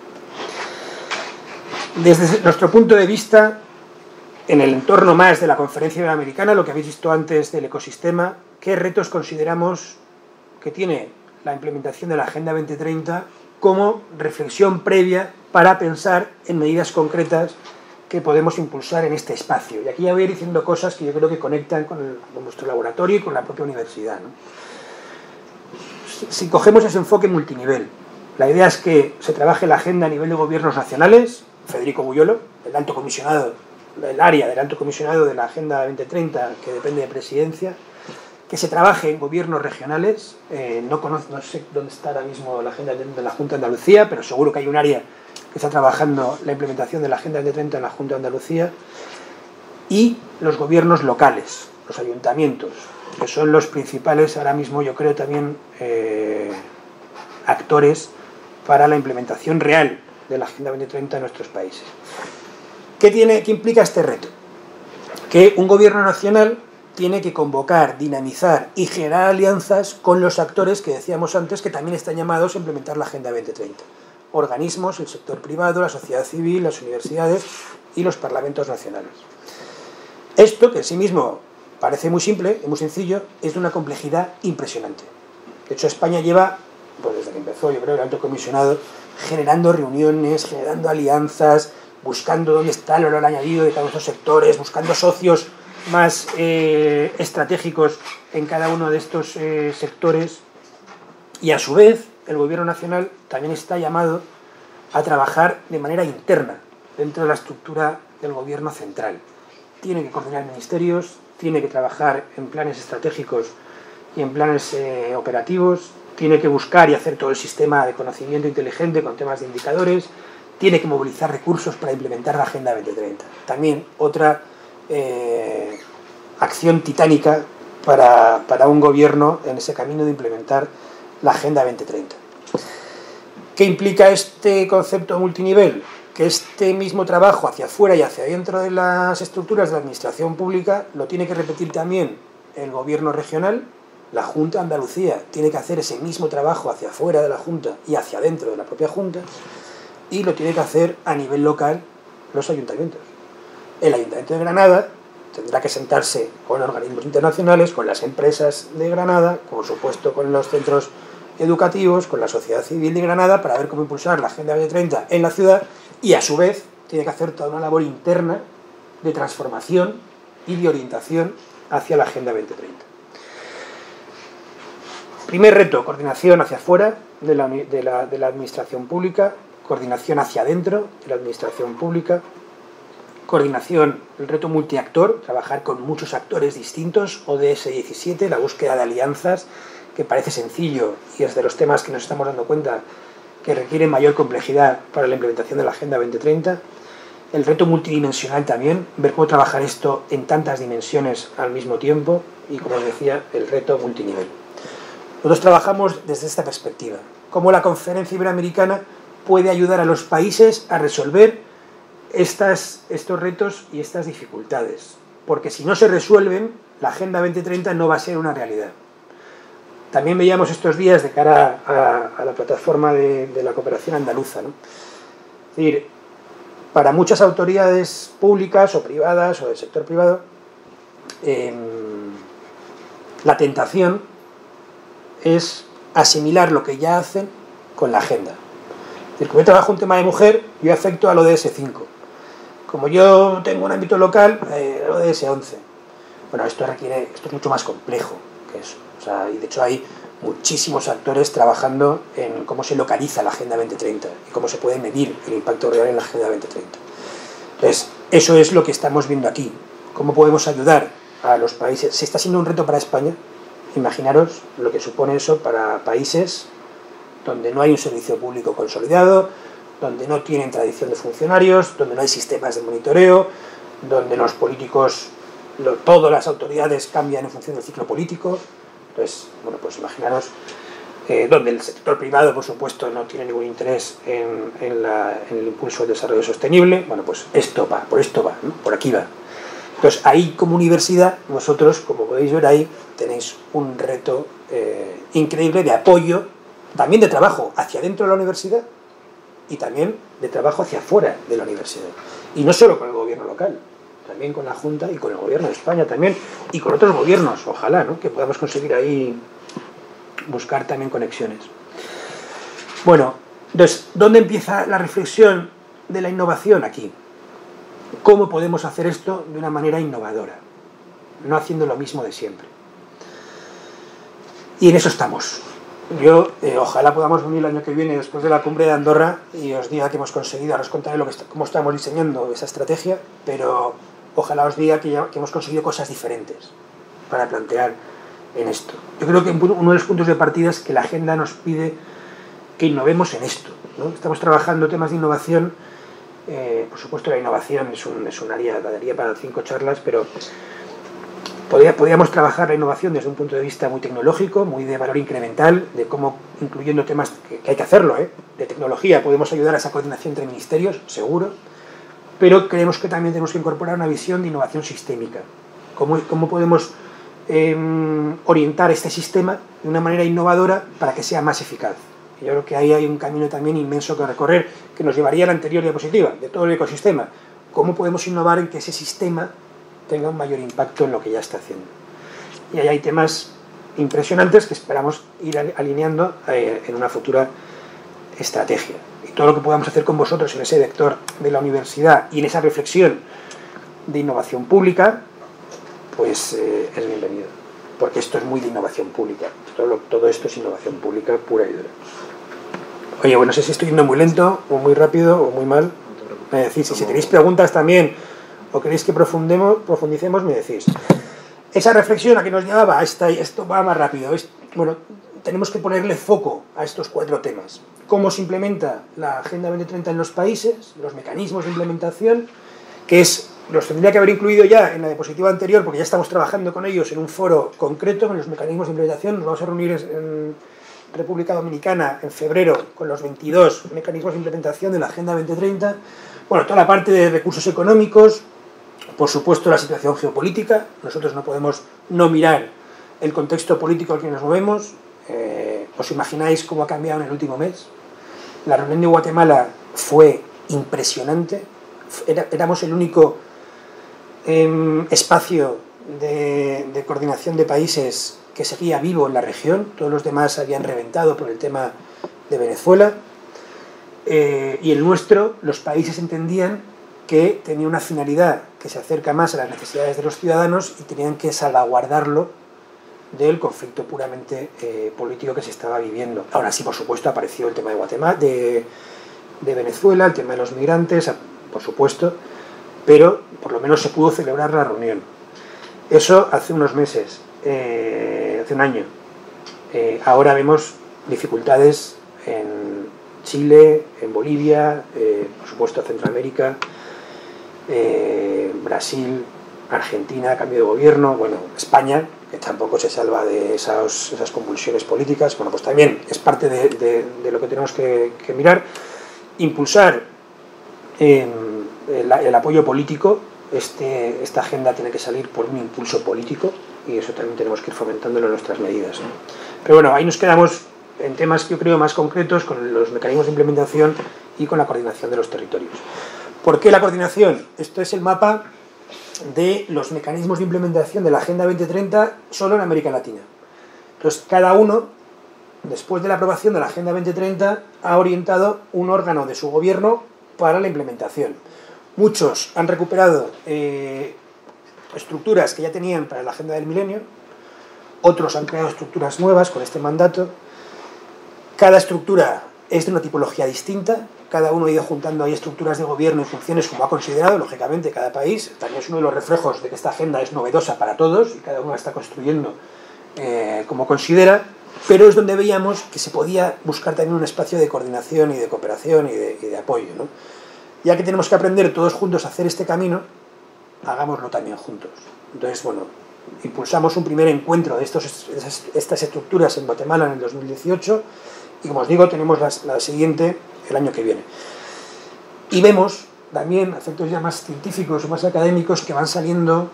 [SPEAKER 2] Desde nuestro punto de vista, en el entorno más de la Conferencia Iberoamericana, lo que habéis visto antes del ecosistema, ¿qué retos consideramos que tiene la implementación de la Agenda 2030 como reflexión previa para pensar en medidas concretas que podemos impulsar en este espacio? Y aquí ya voy a ir diciendo cosas que yo creo que conectan con nuestro laboratorio y con la propia universidad, ¿no? Si cogemos ese enfoque multinivel, la idea es que se trabaje la agenda a nivel de gobiernos nacionales. Federico Buyolo, el alto comisionado el área del Alto Comisionado de la Agenda 2030, que depende de Presidencia, que se trabaje en gobiernos regionales. No sé dónde está ahora mismo la Agenda 2030 en la Junta de Andalucía, pero seguro que hay un área que está trabajando la implementación de la Agenda 2030 en la Junta de Andalucía. Y los gobiernos locales, los ayuntamientos, que son los principales ahora mismo, yo creo, también actores para la implementación real de la Agenda 2030 en nuestros países. ¿Qué implica este reto? Que un gobierno nacional tiene que convocar, dinamizar y generar alianzas con los actores que decíamos antes que también están llamados a implementar la Agenda 2030. Organismos, el sector privado, la sociedad civil, las universidades y los parlamentos nacionales. Esto, que en sí mismo parece muy simple y muy sencillo, es de una complejidad impresionante. De hecho, España lleva, pues desde que empezó, yo creo, el Alto Comisionado, generando reuniones, generando alianzas, buscando dónde está el valor añadido de cada uno de estos sectores, buscando socios más estratégicos en cada uno de estos sectores. Y a su vez, el Gobierno Nacional también está llamado a trabajar de manera interna dentro de la estructura del Gobierno central. Tiene que coordinar ministerios, tiene que trabajar en planes estratégicos y en planes operativos, tiene que buscar y hacer todo el sistema de conocimiento inteligente con temas de indicadores, tiene que movilizar recursos para implementar la Agenda 2030. También otra acción titánica para un gobierno en ese camino de implementar la Agenda 2030. ¿Qué implica este concepto multinivel? Que este mismo trabajo hacia afuera y hacia adentro de las estructuras de la administración pública lo tiene que repetir también el gobierno regional. La Junta de Andalucía tiene que hacer ese mismo trabajo hacia afuera de la Junta y hacia adentro de la propia Junta, y lo tiene que hacer a nivel local los ayuntamientos. El Ayuntamiento de Granada tendrá que sentarse con organismos internacionales, con las empresas de Granada, por supuesto con los centros educativos, con la sociedad civil de Granada, para ver cómo impulsar la Agenda 2030 en la ciudad, y a su vez tiene que hacer toda una labor interna de transformación y de orientación hacia la Agenda 2030. Primer reto, coordinación hacia afuera de la administración pública, coordinación hacia adentro de la administración pública, coordinación, el reto multiactor, trabajar con muchos actores distintos, ODS 17, la búsqueda de alianzas, que parece sencillo y es de los temas que nos estamos dando cuenta que requieren mayor complejidad para la implementación de la Agenda 2030. El reto multidimensional también, ver cómo trabajar esto en tantas dimensiones al mismo tiempo, y como os decía, el reto multinivel. Nosotros trabajamos desde esta perspectiva, cómo la Conferencia Iberoamericana puede ayudar a los países a resolver estos retos y estas dificultades, porque si no se resuelven, la Agenda 2030 no va a ser una realidad. También veíamos estos días de cara a la plataforma de la cooperación andaluza, ¿no? Es decir, para muchas autoridades públicas o privadas o del sector privado, la tentación es asimilar lo que ya hacen con la agenda. Es decir, como yo trabajo un tema de mujer, yo afecto al ODS 5. Como yo tengo un ámbito local, el ODS 11. Bueno, esto es mucho más complejo que eso. O sea, y de hecho hay muchísimos actores trabajando en cómo se localiza la Agenda 2030 y cómo se puede medir el impacto real en la Agenda 2030. Entonces, eso es lo que estamos viendo aquí. ¿Cómo podemos ayudar a los países? Si está siendo un reto para España, imaginaros lo que supone eso para países donde no hay un servicio público consolidado, donde no tienen tradición de funcionarios, donde no hay sistemas de monitoreo, donde los políticos, todas las autoridades cambian en función del ciclo político. Entonces, bueno, pues imaginaros donde el sector privado, por supuesto, no tiene ningún interés en el impulso del desarrollo sostenible. Bueno, pues por esto va, ¿no? Por aquí va. Entonces, ahí como universidad, vosotros, como podéis ver ahí, tenéis un reto increíble de apoyo, también de trabajo hacia dentro de la universidad y también de trabajo hacia afuera de la universidad. Y no solo con el gobierno local, también con la Junta y con el gobierno de España también, y con otros gobiernos, ojalá, ¿no? Que podamos conseguir ahí buscar también conexiones. Bueno, entonces, ¿dónde empieza la reflexión de la innovación? Aquí. ¿Cómo podemos hacer esto de una manera innovadora? No haciendo lo mismo de siempre. Y en eso estamos. Yo ojalá podamos venir el año que viene después de la cumbre de Andorra y os diga que hemos conseguido, ahora os contaré cómo estamos diseñando esa estrategia, pero ojalá os diga que hemos conseguido cosas diferentes para plantear en esto. Yo creo que uno de los puntos de partida es que la agenda nos pide que innovemos en esto, ¿no? Estamos trabajando temas de innovación, por supuesto la innovación es un área, daría para 5 charlas, pero podríamos trabajar la innovación desde un punto de vista muy tecnológico, muy de valor incremental, de cómo, incluyendo temas que hay que hacerlo, de tecnología, podemos ayudar a esa coordinación entre ministerios, seguro, pero creemos que también tenemos que incorporar una visión de innovación sistémica. ¿Cómo podemos orientar este sistema de una manera innovadora para que sea más eficaz? Yo creo que ahí hay un camino también inmenso que recorrer, que nos llevaría a la anterior diapositiva, de todo el ecosistema. ¿Cómo podemos innovar en que ese sistema tenga un mayor impacto en lo que ya está haciendo? Y ahí hay temas impresionantes que esperamos ir alineando en una futura estrategia. Y todo lo que podamos hacer con vosotros en ese vector de la universidad y en esa reflexión de innovación pública, pues es bienvenido. Porque esto es muy de innovación pública. Todo esto es innovación pública pura y dura. Oye, bueno, no sé si estoy yendo muy lento, o muy rápido, o muy mal. Me decís, y si tenéis preguntas también, o queréis que profundicemos, me decís. Esa reflexión a que nos llevaba, esto va más rápido. Bueno, tenemos que ponerle foco a estos 4 temas. Cómo se implementa la Agenda 2030 en los países, los mecanismos de implementación, que los tendría que haber incluido ya en la diapositiva anterior, porque ya estamos trabajando con ellos en un foro concreto, con los mecanismos de implementación. Nos vamos a reunir en República Dominicana en febrero con los 22 mecanismos de implementación de la Agenda 2030. Bueno, toda la parte de recursos económicos, por supuesto la situación geopolítica. Nosotros no podemos no mirar el contexto político al que nos movemos. ¿Os imagináis cómo ha cambiado en el último mes? La reunión de Guatemala fue impresionante. Éramos el único espacio de coordinación de países que seguía vivo en la región. Todos los demás habían reventado por el tema de Venezuela. Y el nuestro, los países entendían que tenía una finalidad que se acerca más a las necesidades de los ciudadanos y tenían que salvaguardarlo del conflicto puramente político que se estaba viviendo. Ahora sí, por supuesto, apareció el tema de Guatemala, de Venezuela, el tema de los migrantes, por supuesto, pero por lo menos se pudo celebrar la reunión. Eso hace unos meses, hace un año. Ahora vemos dificultades en Chile, en Bolivia, por supuesto Centroamérica, Brasil, Argentina, cambio de gobierno, bueno, España, que tampoco se salva de esas convulsiones políticas. Bueno, pues también es parte de lo que tenemos que mirar. Impulsar el apoyo político. Esta agenda tiene que salir por un impulso político y eso también tenemos que ir fomentándolo en nuestras medidas, ¿no? Pero bueno, ahí nos quedamos en temas que yo creo más concretos con los mecanismos de implementación y con la coordinación de los territorios. ¿Por qué la coordinación? Esto es el mapa de los mecanismos de implementación de la Agenda 2030 solo en América Latina. Entonces, cada uno, después de la aprobación de la Agenda 2030, ha orientado un órgano de su gobierno para la implementación. Muchos han recuperado estructuras que ya tenían para la Agenda del Milenio, otros han creado estructuras nuevas con este mandato. Cada estructura es de una tipología distinta, cada uno ha ido juntando ahí estructuras de gobierno y funciones como ha considerado, lógicamente, cada país. También es uno de los reflejos de que esta agenda es novedosa para todos y cada uno la está construyendo como considera, pero es donde veíamos que se podía buscar también un espacio de coordinación y de cooperación y de apoyo, ¿no? Ya que tenemos que aprender todos juntos a hacer este camino, hagámoslo también juntos. Entonces, bueno, impulsamos un primer encuentro de estas estructuras en Guatemala en el 2018 y, como os digo, tenemos la siguiente el año que viene. Y vemos también aspectos ya más científicos o más académicos que van saliendo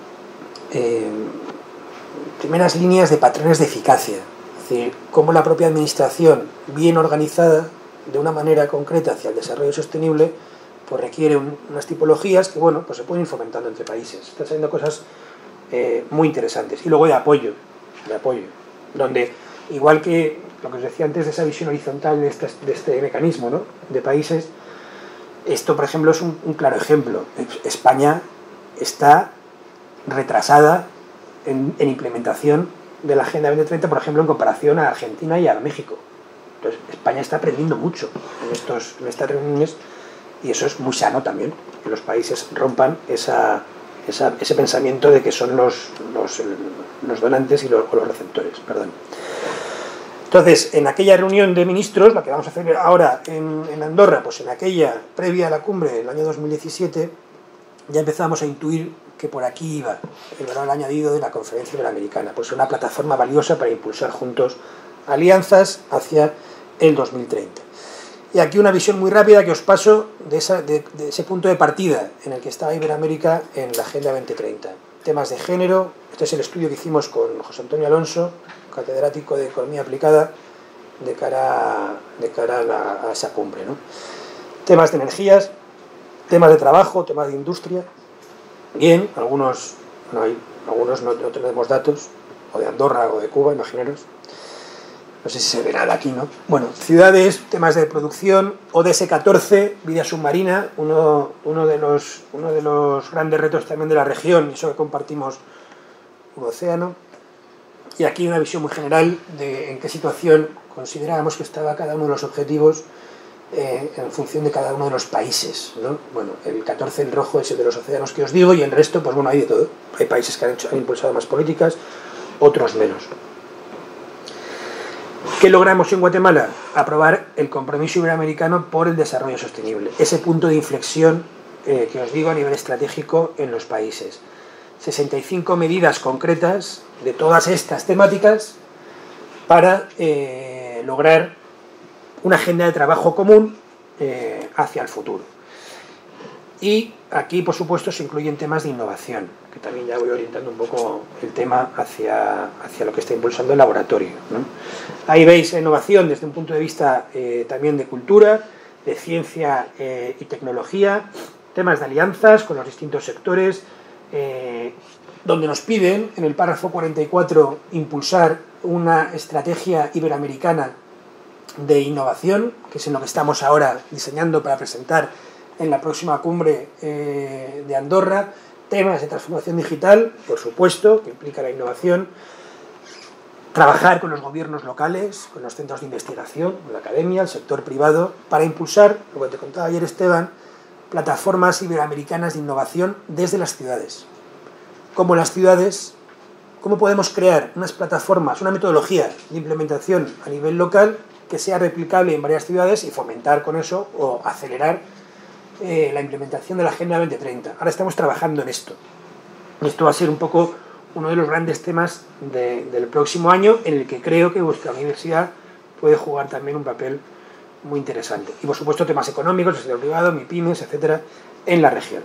[SPEAKER 2] primeras líneas de patrones de eficacia. Es decir, cómo la propia administración, bien organizada de una manera concreta hacia el desarrollo sostenible, pues requiere unas tipologías que, bueno, pues se pueden ir fomentando entre países. Están saliendo cosas muy interesantes. Y luego de apoyo, donde, igual que lo que os decía antes de esa visión horizontal de este mecanismo, ¿no?, de países, esto, por ejemplo, es un claro ejemplo. España está retrasada en implementación de la Agenda 2030, por ejemplo, en comparación a Argentina y a México. Entonces, España está aprendiendo mucho en estas reuniones, y eso es muy sano también, que los países rompan ese pensamiento de que son los donantes y los receptores. Perdón. Entonces, en aquella reunión de ministros, la que vamos a hacer ahora en Andorra, pues en aquella previa a la cumbre del año 2017, ya empezamos a intuir que por aquí iba el valor añadido de la Conferencia Iberoamericana, pues una plataforma valiosa para impulsar juntos alianzas hacia el 2030. Y aquí una visión muy rápida que os paso de ese punto de partida en el que estaba Iberoamérica en la Agenda 2030. Temas de género, este es el estudio que hicimos con José Antonio Alonso, catedrático de Economía Aplicada, de cara a esa cumbre, ¿no? Temas de energías, temas de trabajo, temas de industria. Bien, algunos no tenemos datos, o de Andorra o de Cuba, imaginaros. No sé si se ve nada aquí, ¿no? Bueno, ciudades, temas de producción, ODS 14, vida submarina, uno de los grandes retos también de la región, eso que compartimos un océano. Y aquí una visión muy general de en qué situación considerábamos que estaba cada uno de los objetivos en función de cada uno de los países, ¿no? Bueno, el 14 en rojo es el de los océanos que os digo, y el resto, pues bueno, hay de todo. Hay países que han impulsado más políticas, otros menos. ¿Qué logramos en Guatemala? Aprobar el compromiso iberoamericano por el desarrollo sostenible. Ese punto de inflexión que os digo a nivel estratégico en los países. 65 medidas concretas de todas estas temáticas para lograr una agenda de trabajo común hacia el futuro. Y aquí, por supuesto, se incluyen temas de innovación, que también ya voy orientando un poco el tema hacia lo que está impulsando el laboratorio, ¿no? Ahí veis la innovación desde un punto de vista también de cultura, de ciencia y tecnología, temas de alianzas con los distintos sectores, donde nos piden, en el párrafo 44, impulsar una estrategia iberoamericana de innovación, que es en lo que estamos ahora diseñando para presentar en la próxima cumbre de Andorra. Temas de transformación digital, por supuesto, que implica la innovación. Trabajar con los gobiernos locales, con los centros de investigación, con la academia, el sector privado, para impulsar, lo que te contaba ayer Esteban, plataformas iberoamericanas de innovación desde las ciudades. Como las ciudades, cómo podemos crear unas plataformas, una metodología de implementación a nivel local que sea replicable en varias ciudades y fomentar con eso o acelerar la implementación de la Agenda 2030. Ahora estamos trabajando en esto. Esto va a ser un poco uno de los grandes temas del próximo año, en el que creo que vuestra universidad puede jugar también un papel muy interesante. Y por supuesto temas económicos, el sector privado, MIPYMES, etcétera, en la región.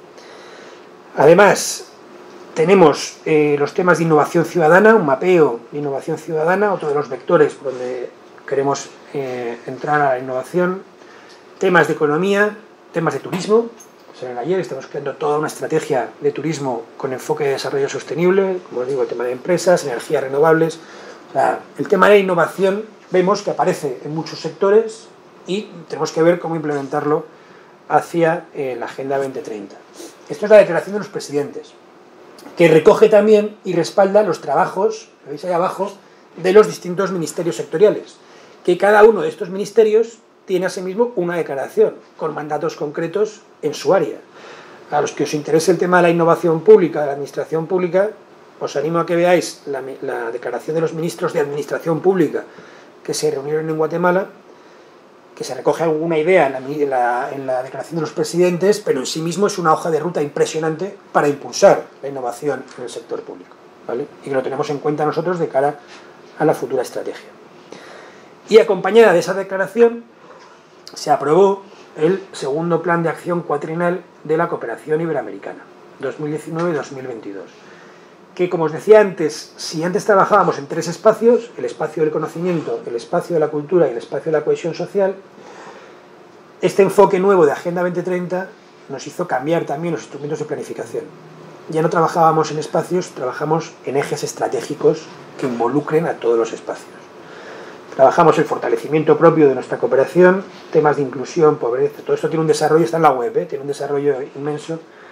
[SPEAKER 2] Además, tenemos los temas de innovación ciudadana, un mapeo de innovación ciudadana, otro de los vectores por donde queremos entrar a la innovación. Temas de economía, temas de turismo. Ayer estamos creando toda una estrategia de turismo con enfoque de desarrollo sostenible, como os digo, el tema de empresas, energías renovables. O sea, el tema de innovación vemos que aparece en muchos sectores y tenemos que ver cómo implementarlo hacia la Agenda 2030. Esto es la declaración de los presidentes, que recoge también y respalda los trabajos, lo veis ahí abajo, de los distintos ministerios sectoriales, que cada uno de estos ministerios tiene asimismo una declaración con mandatos concretos en su área. A los que os interese el tema de la innovación pública, de la administración pública, os animo a que veáis la declaración de los ministros de Administración Pública que se reunieron en Guatemala, que se recoge alguna idea en la declaración de los presidentes, pero en sí mismo es una hoja de ruta impresionante para impulsar la innovación en el sector público, ¿vale? Y que lo tenemos en cuenta nosotros de cara a la futura estrategia. Y acompañada de esa declaración se aprobó el segundo plan de acción cuatrienal de la cooperación iberoamericana, 2019-2022, que, como os decía antes, si antes trabajábamos en tres espacios, el espacio del conocimiento, el espacio de la cultura y el espacio de la cohesión social, este enfoque nuevo de Agenda 2030 nos hizo cambiar también los instrumentos de planificación. Ya no trabajábamos en espacios, trabajamos en ejes estratégicos que involucren a todos los espacios. Trabajamos el fortalecimiento propio de nuestra cooperación, temas de inclusión, pobreza, todo esto tiene un desarrollo, está en la web, tiene un desarrollo inmenso,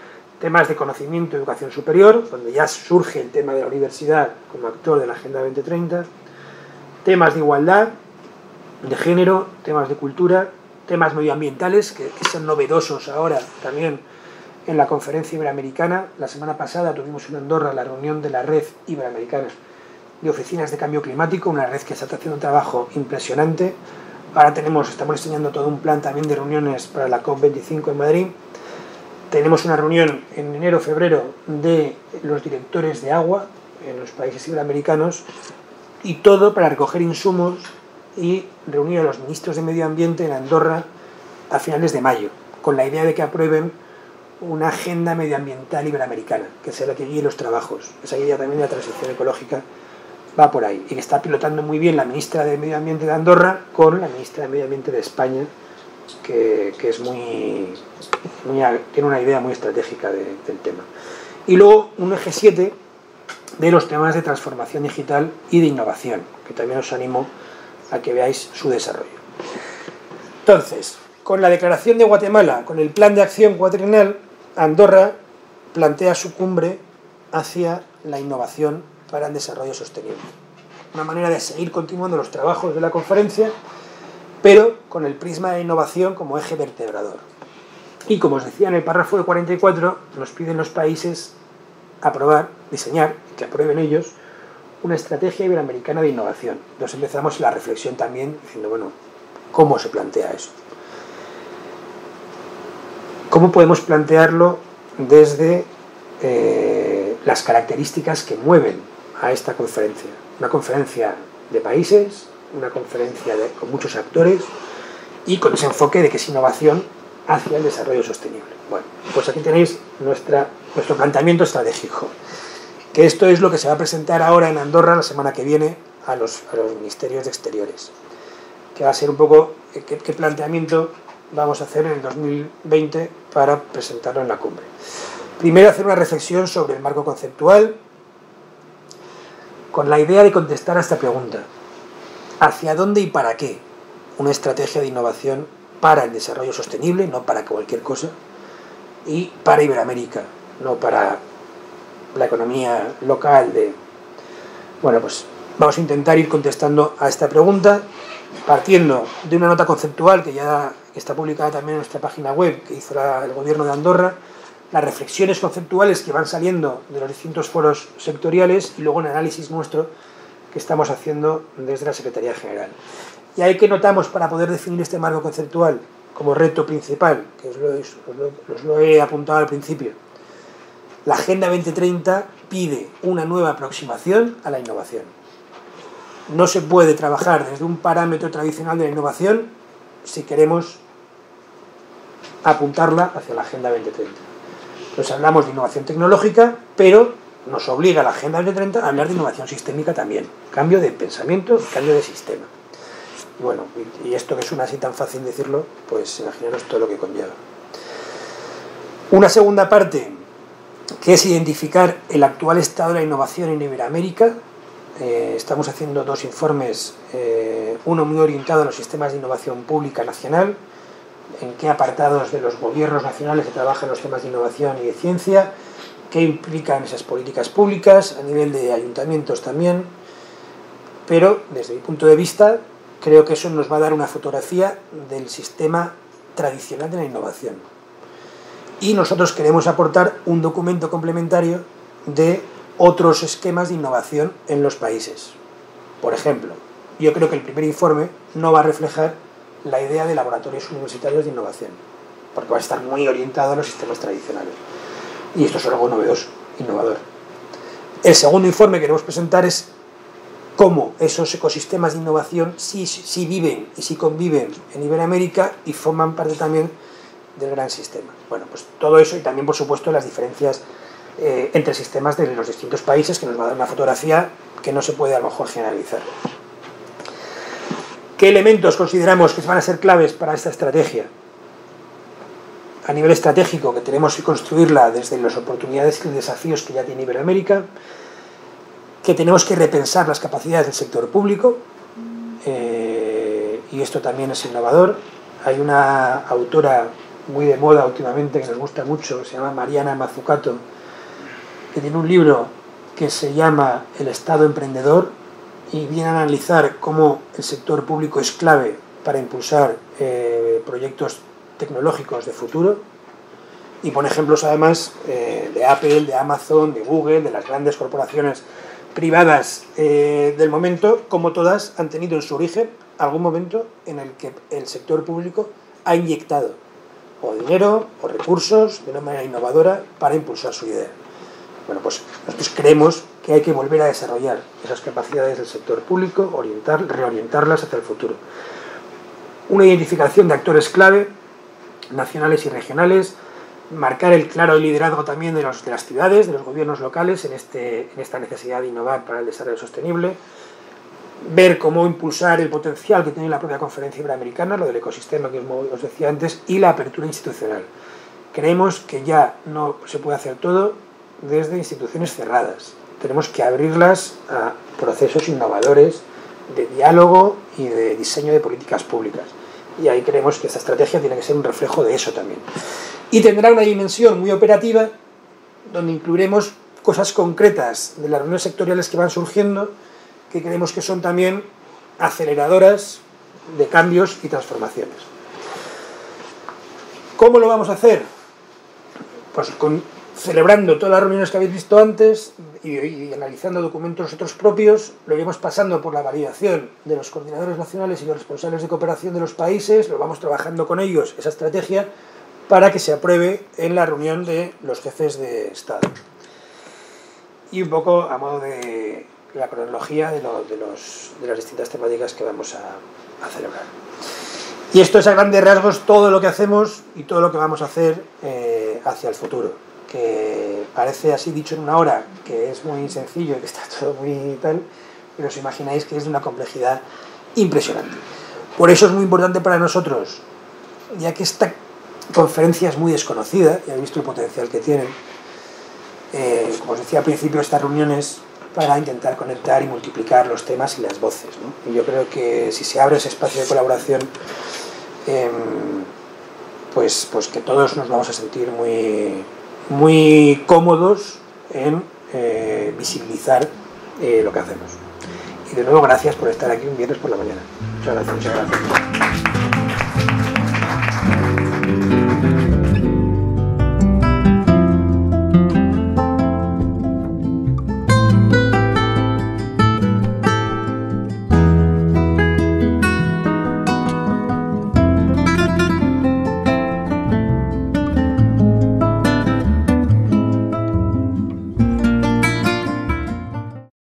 [SPEAKER 2] temas de conocimiento y educación superior, donde ya surge el tema de la universidad como actor de la Agenda 2030, temas de igualdad, de género, temas de cultura, temas medioambientales, que son novedosos ahora también en la conferencia iberoamericana. La semana pasada tuvimos en Andorra la reunión de la Red Iberoamericana de Oficinas de Cambio Climático, una red que está haciendo un trabajo impresionante. Ahora estamos diseñando todo un plan también de reuniones para la COP25 en Madrid. Tenemos una reunión en enero-febrero de los directores de agua en los países iberoamericanos, y todo para recoger insumos y reunir a los ministros de Medio Ambiente en Andorra a finales de mayo, con la idea de que aprueben una agenda medioambiental iberoamericana, que sea la que guíe los trabajos. Esa idea también de la transición ecológica va por ahí, y que está pilotando muy bien la ministra de Medio Ambiente de Andorra con la ministra de Medio Ambiente de España, que es tiene una idea muy estratégica del tema. Y luego un eje 7 de los temas de transformación digital y de innovación, que también os animo a que veáis su desarrollo. Entonces, con la declaración de Guatemala, con el plan de acción cuatrienal, Andorra plantea su cumbre hacia la innovación para el desarrollo sostenible. Una manera de seguir continuando los trabajos de la conferencia, pero con el prisma de innovación como eje vertebrador. Y como os decía en el párrafo de 44, nos piden los países diseñar, que aprueben ellos, una estrategia iberoamericana de innovación. Entonces empezamos la reflexión también diciendo, bueno, ¿cómo se plantea eso? ¿Cómo podemos plantearlo desde las características que mueven a esta conferencia? Una conferencia de países, una conferencia con muchos actores y con ese enfoque de que es innovación hacia el desarrollo sostenible. Bueno, pues aquí tenéis nuestro planteamiento estratégico, que esto es lo que se va a presentar ahora en Andorra la semana que viene a los ministerios de Exteriores, que va a ser un poco qué planteamiento vamos a hacer en el 2020 para presentarlo en la cumbre. Primero, hacer una reflexión sobre el marco conceptual, con la idea de contestar a esta pregunta: ¿hacia dónde y para qué una estrategia de innovación para el desarrollo sostenible, no para cualquier cosa, y para Iberoamérica, no para la economía local Bueno, pues vamos a intentar ir contestando a esta pregunta, partiendo de una nota conceptual que ya está publicada también en nuestra página web, que hizo el gobierno de Andorra, las reflexiones conceptuales que van saliendo de los distintos foros sectoriales, y luego un análisis nuestro que estamos haciendo desde la Secretaría General. Y ahí que notamos para poder definir este marco conceptual como reto principal, que os lo he apuntado al principio. La Agenda 2030 pide una nueva aproximación a la innovación. No se puede trabajar desde un parámetro tradicional de la innovación si queremos apuntarla hacia la Agenda 2030. Entonces hablamos de innovación tecnológica, pero nos obliga la Agenda 2030 a hablar de innovación sistémica también. Cambio de pensamiento, cambio de sistema. Y bueno, y esto que suena así tan fácil decirlo, pues imaginaros todo lo que conlleva. Una segunda parte, que es identificar el actual estado de la innovación en Iberoamérica. Estamos haciendo 2 informes, uno muy orientado a los sistemas de innovación pública nacional, en qué apartados de los gobiernos nacionales se trabajan los temas de innovación y de ciencia, qué implican esas políticas públicas, a nivel de ayuntamientos también, pero desde mi punto de vista creo que eso nos va a dar una fotografía del sistema tradicional de la innovación. Y nosotros queremos aportar un documento complementario de otros esquemas de innovación en los países. Por ejemplo, yo creo que el primer informe no va a reflejar la idea de laboratorios universitarios de innovación, porque va a estar muy orientado a los sistemas tradicionales. Y esto es algo novedoso, innovador. El segundo informe que queremos presentar es cómo esos ecosistemas de innovación sí viven y sí conviven en Iberoamérica y forman parte también del gran sistema. Bueno, pues todo eso, y también por supuesto las diferencias entre sistemas de los distintos países, que nos va a dar una fotografía que no se puede a lo mejor generalizar. ¿Qué elementos consideramos que van a ser claves para esta estrategia? A nivel estratégico, que tenemos que construirla desde las oportunidades y desafíos que ya tiene Iberoamérica, que tenemos que repensar las capacidades del sector público, y esto también es innovador. Hay una autora muy de moda últimamente, que nos gusta mucho, se llama Mariana Mazzucato, que tiene un libro que se llama El Estado Emprendedor y viene a analizar cómo el sector público es clave para impulsar proyectos tecnológicos de futuro, y pone ejemplos además de Apple, de Amazon, de Google, de las grandes corporaciones privadas del momento, como todas han tenido en su origen algún momento en el que el sector público ha inyectado o dinero o recursos de una manera innovadora para impulsar su idea. Bueno, pues nosotros creemos que hay que volver a desarrollar esas capacidades del sector público, reorientarlas hacia el futuro. Una identificación de actores clave, nacionales y regionales, marcar el claro liderazgo también de las ciudades, de los gobiernos locales en esta necesidad de innovar para el desarrollo sostenible, ver cómo impulsar el potencial que tiene la propia Conferencia Iberoamericana, lo del ecosistema que os decía antes, y la apertura institucional. Creemos que ya no se puede hacer todo desde instituciones cerradas. Tenemos que abrirlas a procesos innovadores de diálogo y de diseño de políticas públicas. Y ahí creemos que esta estrategia tiene que ser un reflejo de eso también. Y tendrá una dimensión muy operativa, donde incluiremos cosas concretas de las reuniones sectoriales que van surgiendo, que creemos que son también aceleradoras de cambios y transformaciones. ¿Cómo lo vamos a hacer? Pues celebrando todas las reuniones que habéis visto antes y analizando documentos nosotros propios, lo iremos pasando por la validación de los coordinadores nacionales y los responsables de cooperación de los países, lo vamos trabajando con ellos, esa estrategia, para que se apruebe en la reunión de los jefes de Estado. Y un poco a modo de la cronología de las distintas temáticas que vamos a celebrar. Y esto es a grandes rasgos todo lo que hacemos y todo lo que vamos a hacer hacia el futuro, que parece así dicho en una hora, que es muy sencillo y que está todo muy tal, pero os imagináis que es de una complejidad impresionante. Por eso es muy importante para nosotros, ya que esta conferencia es muy desconocida, ya habéis visto el potencial que tienen, como os decía al principio, estas reuniones para intentar conectar y multiplicar los temas y las voces, ¿no? Y yo creo que si se abre ese espacio de colaboración, pues que todos nos vamos a sentir muy cómodos en visibilizar lo que hacemos. Y de nuevo, gracias por estar aquí un viernes por la mañana. Muchas gracias.